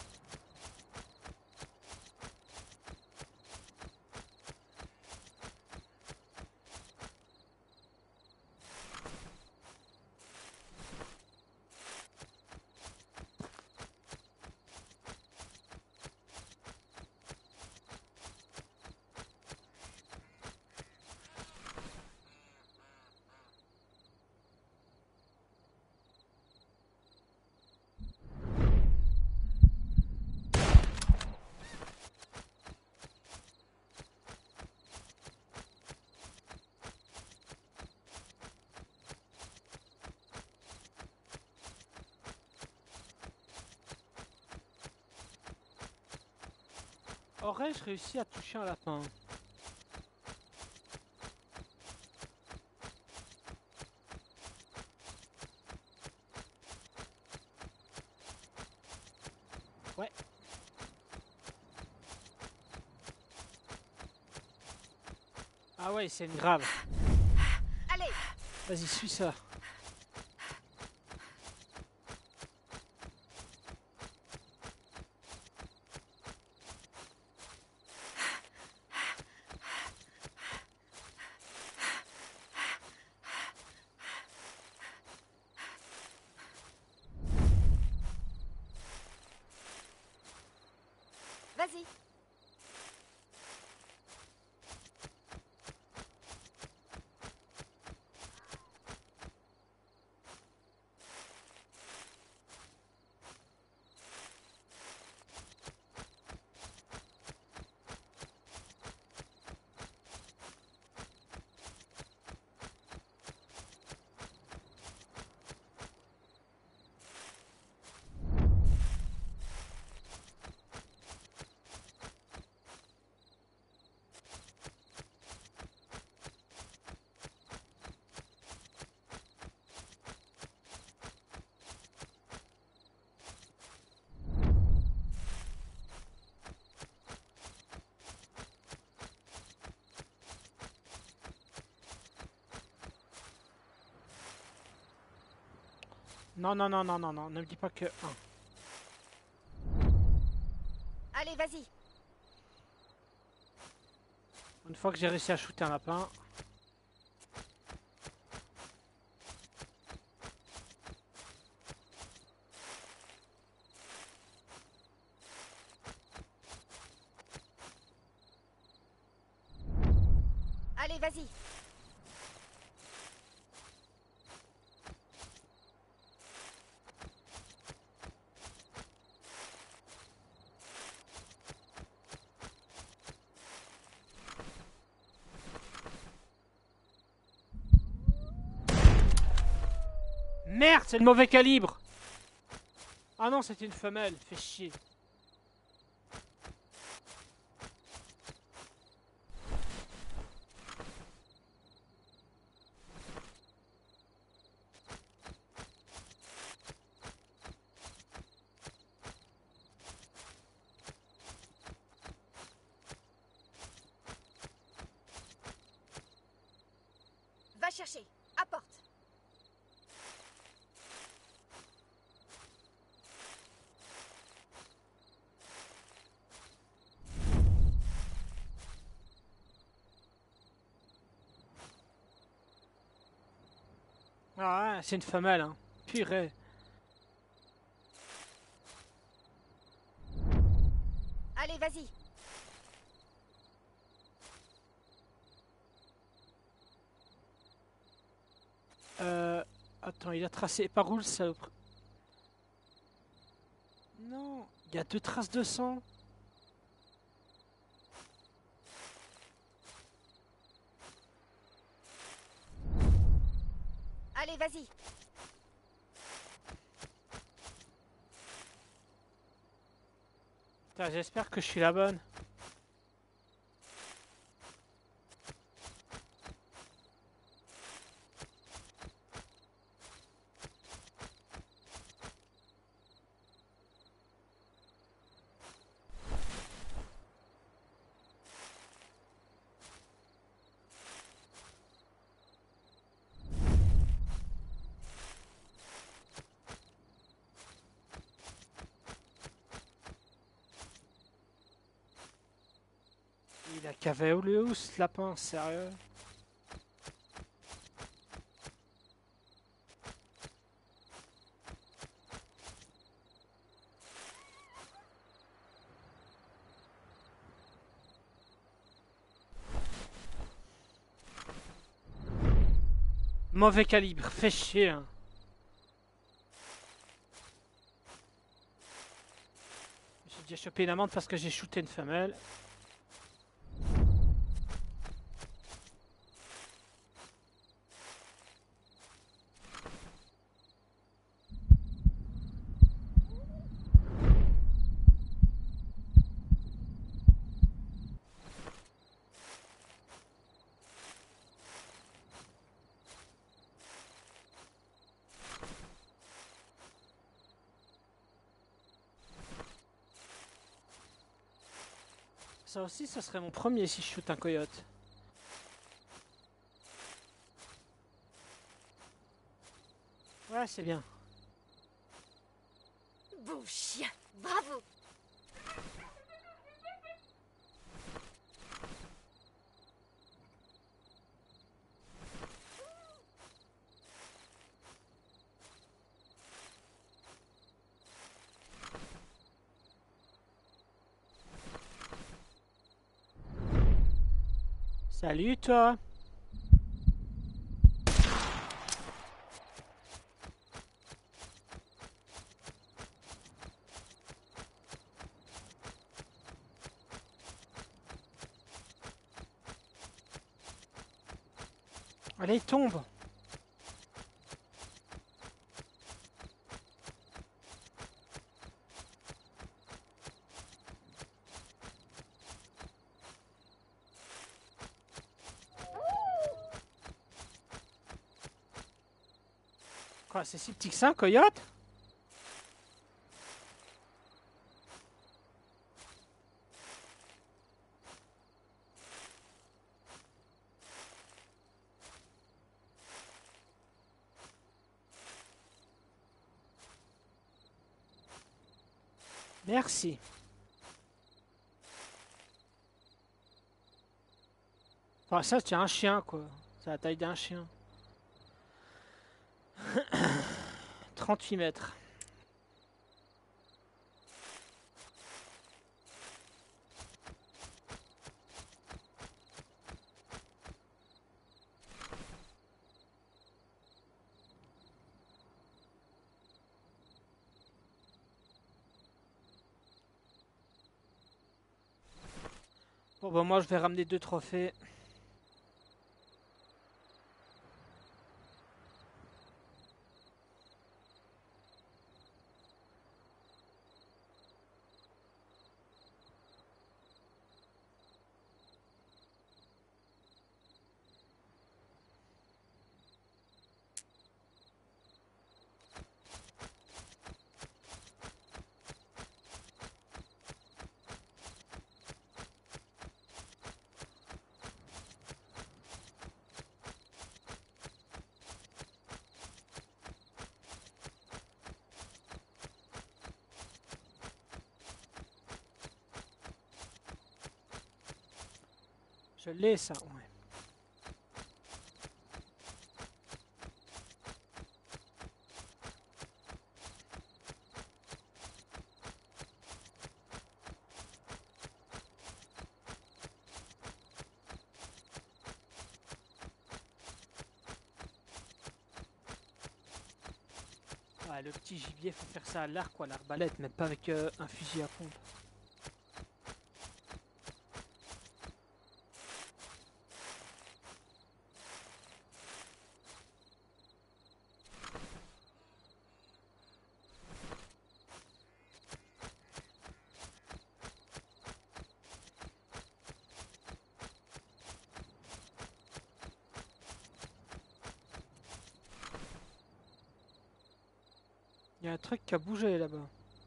S1: Aurais-je réussi à toucher un lapin? Ouais. Ah ouais, c'est une grave.
S2: Allez,
S1: Vas-y, suis ça.
S2: vas-y.
S1: Non, non, non, non, non, non, ne me dis pas que un.
S2: Allez, vas-y.
S1: Une fois que j'ai réussi à shooter un lapin.
S2: Allez, vas-y.
S1: Merde, c'est le mauvais calibre. Ah non, c'était une femelle, fais chier.
S2: Va chercher. Apporte.
S1: Ah ouais, c'est une femelle, hein. Purée.
S2: Allez, vas-y.
S1: Attends, il a tracé par où le salope? Non, il y a 2 traces de sang.
S2: Allez, vas-y.
S1: Putain, j'espère que je suis la bonne. Il a cavé où le où ce lapin, sérieux? Mauvais calibre, fais chier, hein. J'ai déjà chopé une amende parce que j'ai shooté une femelle. Ça aussi, ce serait mon premier si je shoot un coyote. Ouais, c'est bien.
S2: Bon chien. Bravo.
S1: Salut toi. Allez, tombe. Quoi, c'est si petit que ça, un coyote? Merci. Enfin, ça, c'est un chien, quoi. C'est la taille d'un chien. 38 mètres. Bon, bah, moi, je vais ramener 2 trophées. Je l'ai, ça, ouais. Ouais, le petit gibier, faut faire ça à l'arc ou à l'arbalète, mais pas avec un fusil à pompe. Il y a un truc qui a bougé là-bas.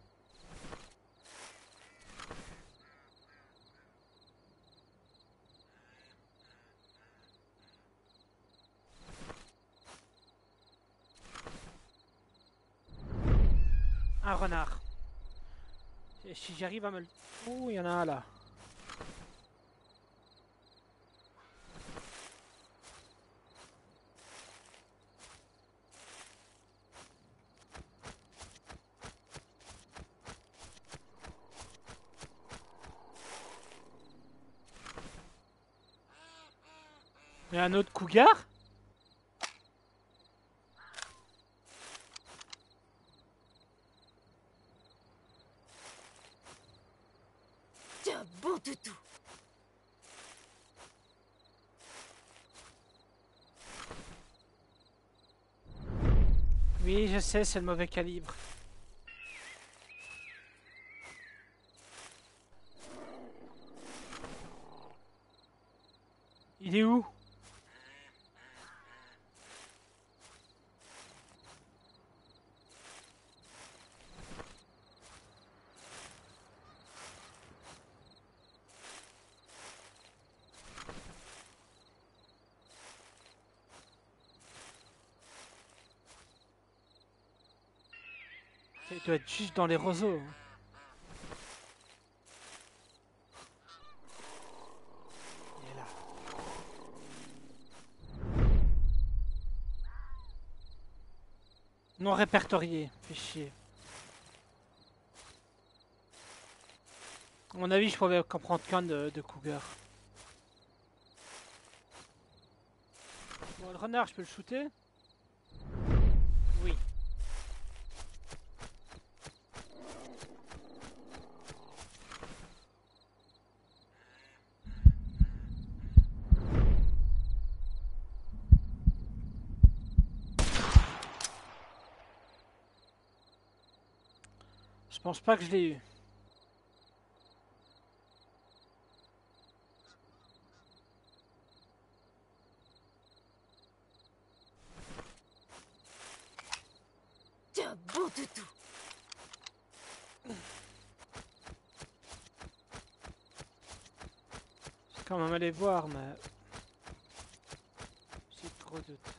S1: Un renard. Et si j'arrive à me le... Oh, il y en a un là. Il y a un autre cougar?
S2: T'es un bon toutou.
S1: Oui, je sais, c'est le mauvais calibre. Il est où? Il doit être juste dans les roseaux. Il est là. Non répertorié, fait chier. À mon avis, je pourrais comprendre qu'un de cougar. Bon, le renard, je peux le shooter? Oui. Je pense pas que je l'ai eu.
S2: T'es un bon toutou.
S1: Je vais quand même aller voir, mais... J'ai trop de doutes.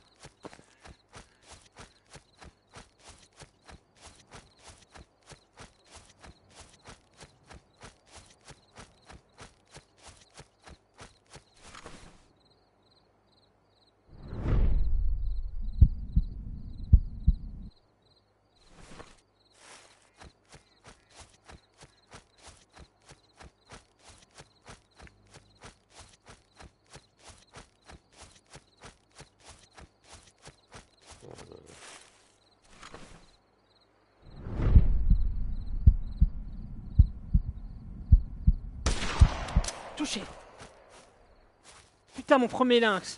S1: touché. Putain, mon premier lynx.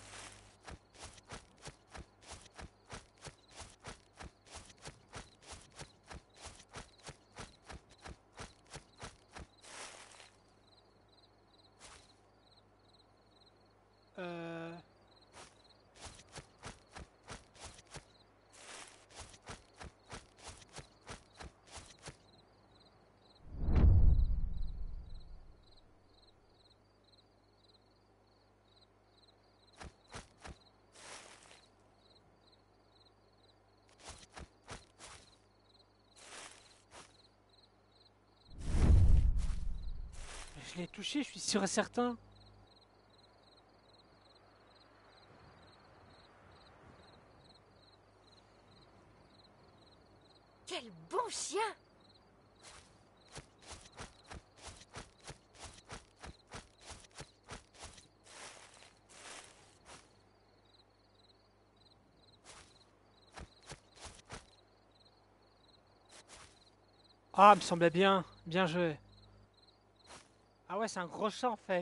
S1: Je l'ai touché, je suis sûr et certain.
S2: Quel bon chien!
S1: Ah, me semblait bien. Bien joué. Ah ouais, c'est un gros chat en fait.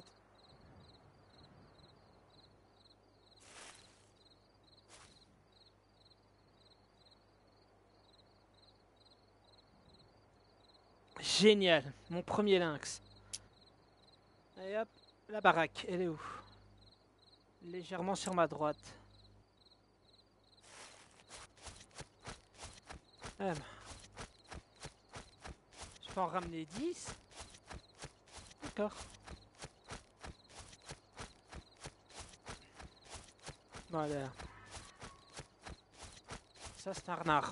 S1: Génial. Mon premier lynx. Et hop, la baraque, elle est où? Légèrement sur ma droite. Je peux en ramener 10. D'accord. Voilà. Ça, c'est un renard.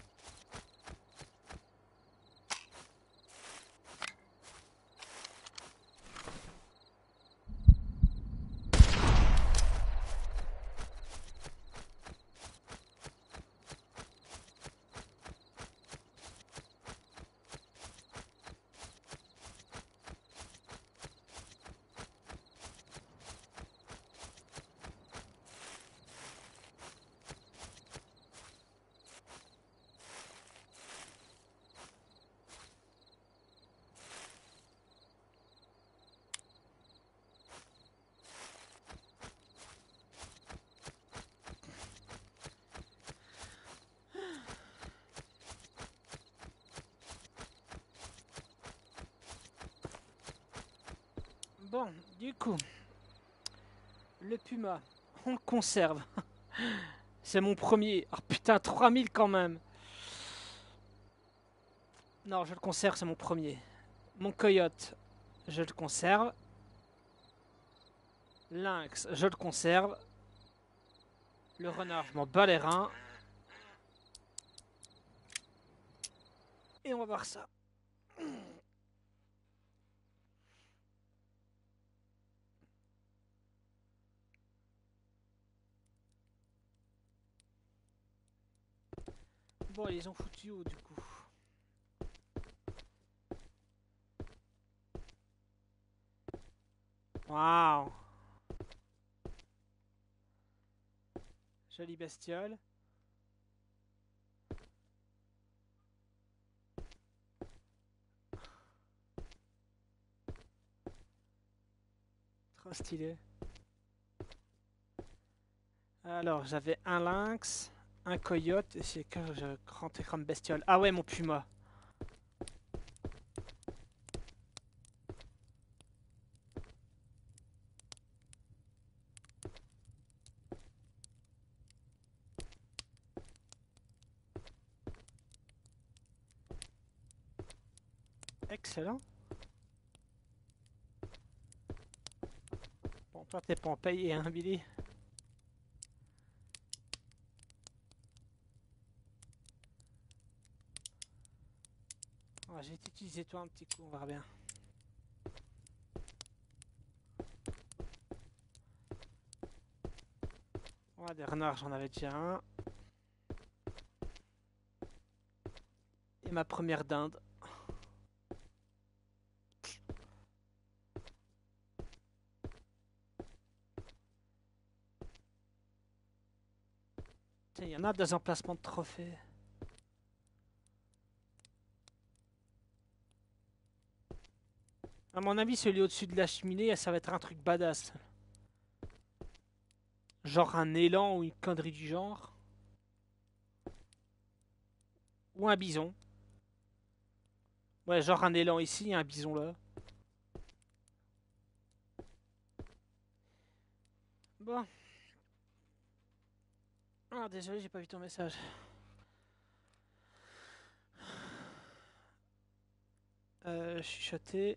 S1: Bon, du coup, le puma, on le conserve. C'est mon premier. Oh putain, 3000 quand même. Non, je le conserve, c'est mon premier. Mon coyote, je le conserve. Lynx, je le conserve. Le renard, je m'en bats les reins. Et on va voir ça. Bon, ils ont foutu où du coup? Waouh! Jolie bestiole. Trop stylé. Alors, j'avais un lynx, un coyote, et c'est que je grand écran de bestiole. Ah ouais, mon puma. Excellent. Bon, toi, t'es pas en paye, hein, Billy? J'ai utilisé toi un petit coup, on verra bien. Ouais, des renards, j'en avais déjà un. Et ma première dinde. Tiens, il y en a des emplacements de trophées. À mon avis, celui au-dessus de la cheminée, ça va être un truc badass. Genre un élan ou une connerie du genre. Ou un bison. Ouais, genre un élan ici et un bison là. Bon. Ah, désolé, j'ai pas vu ton message. Chuchoter.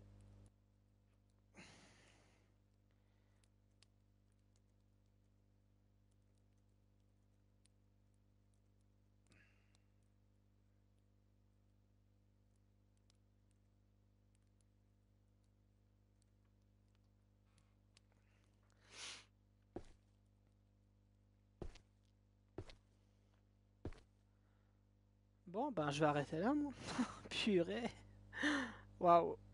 S1: Bon, ben je vais arrêter là, moi. Purée. Waouh.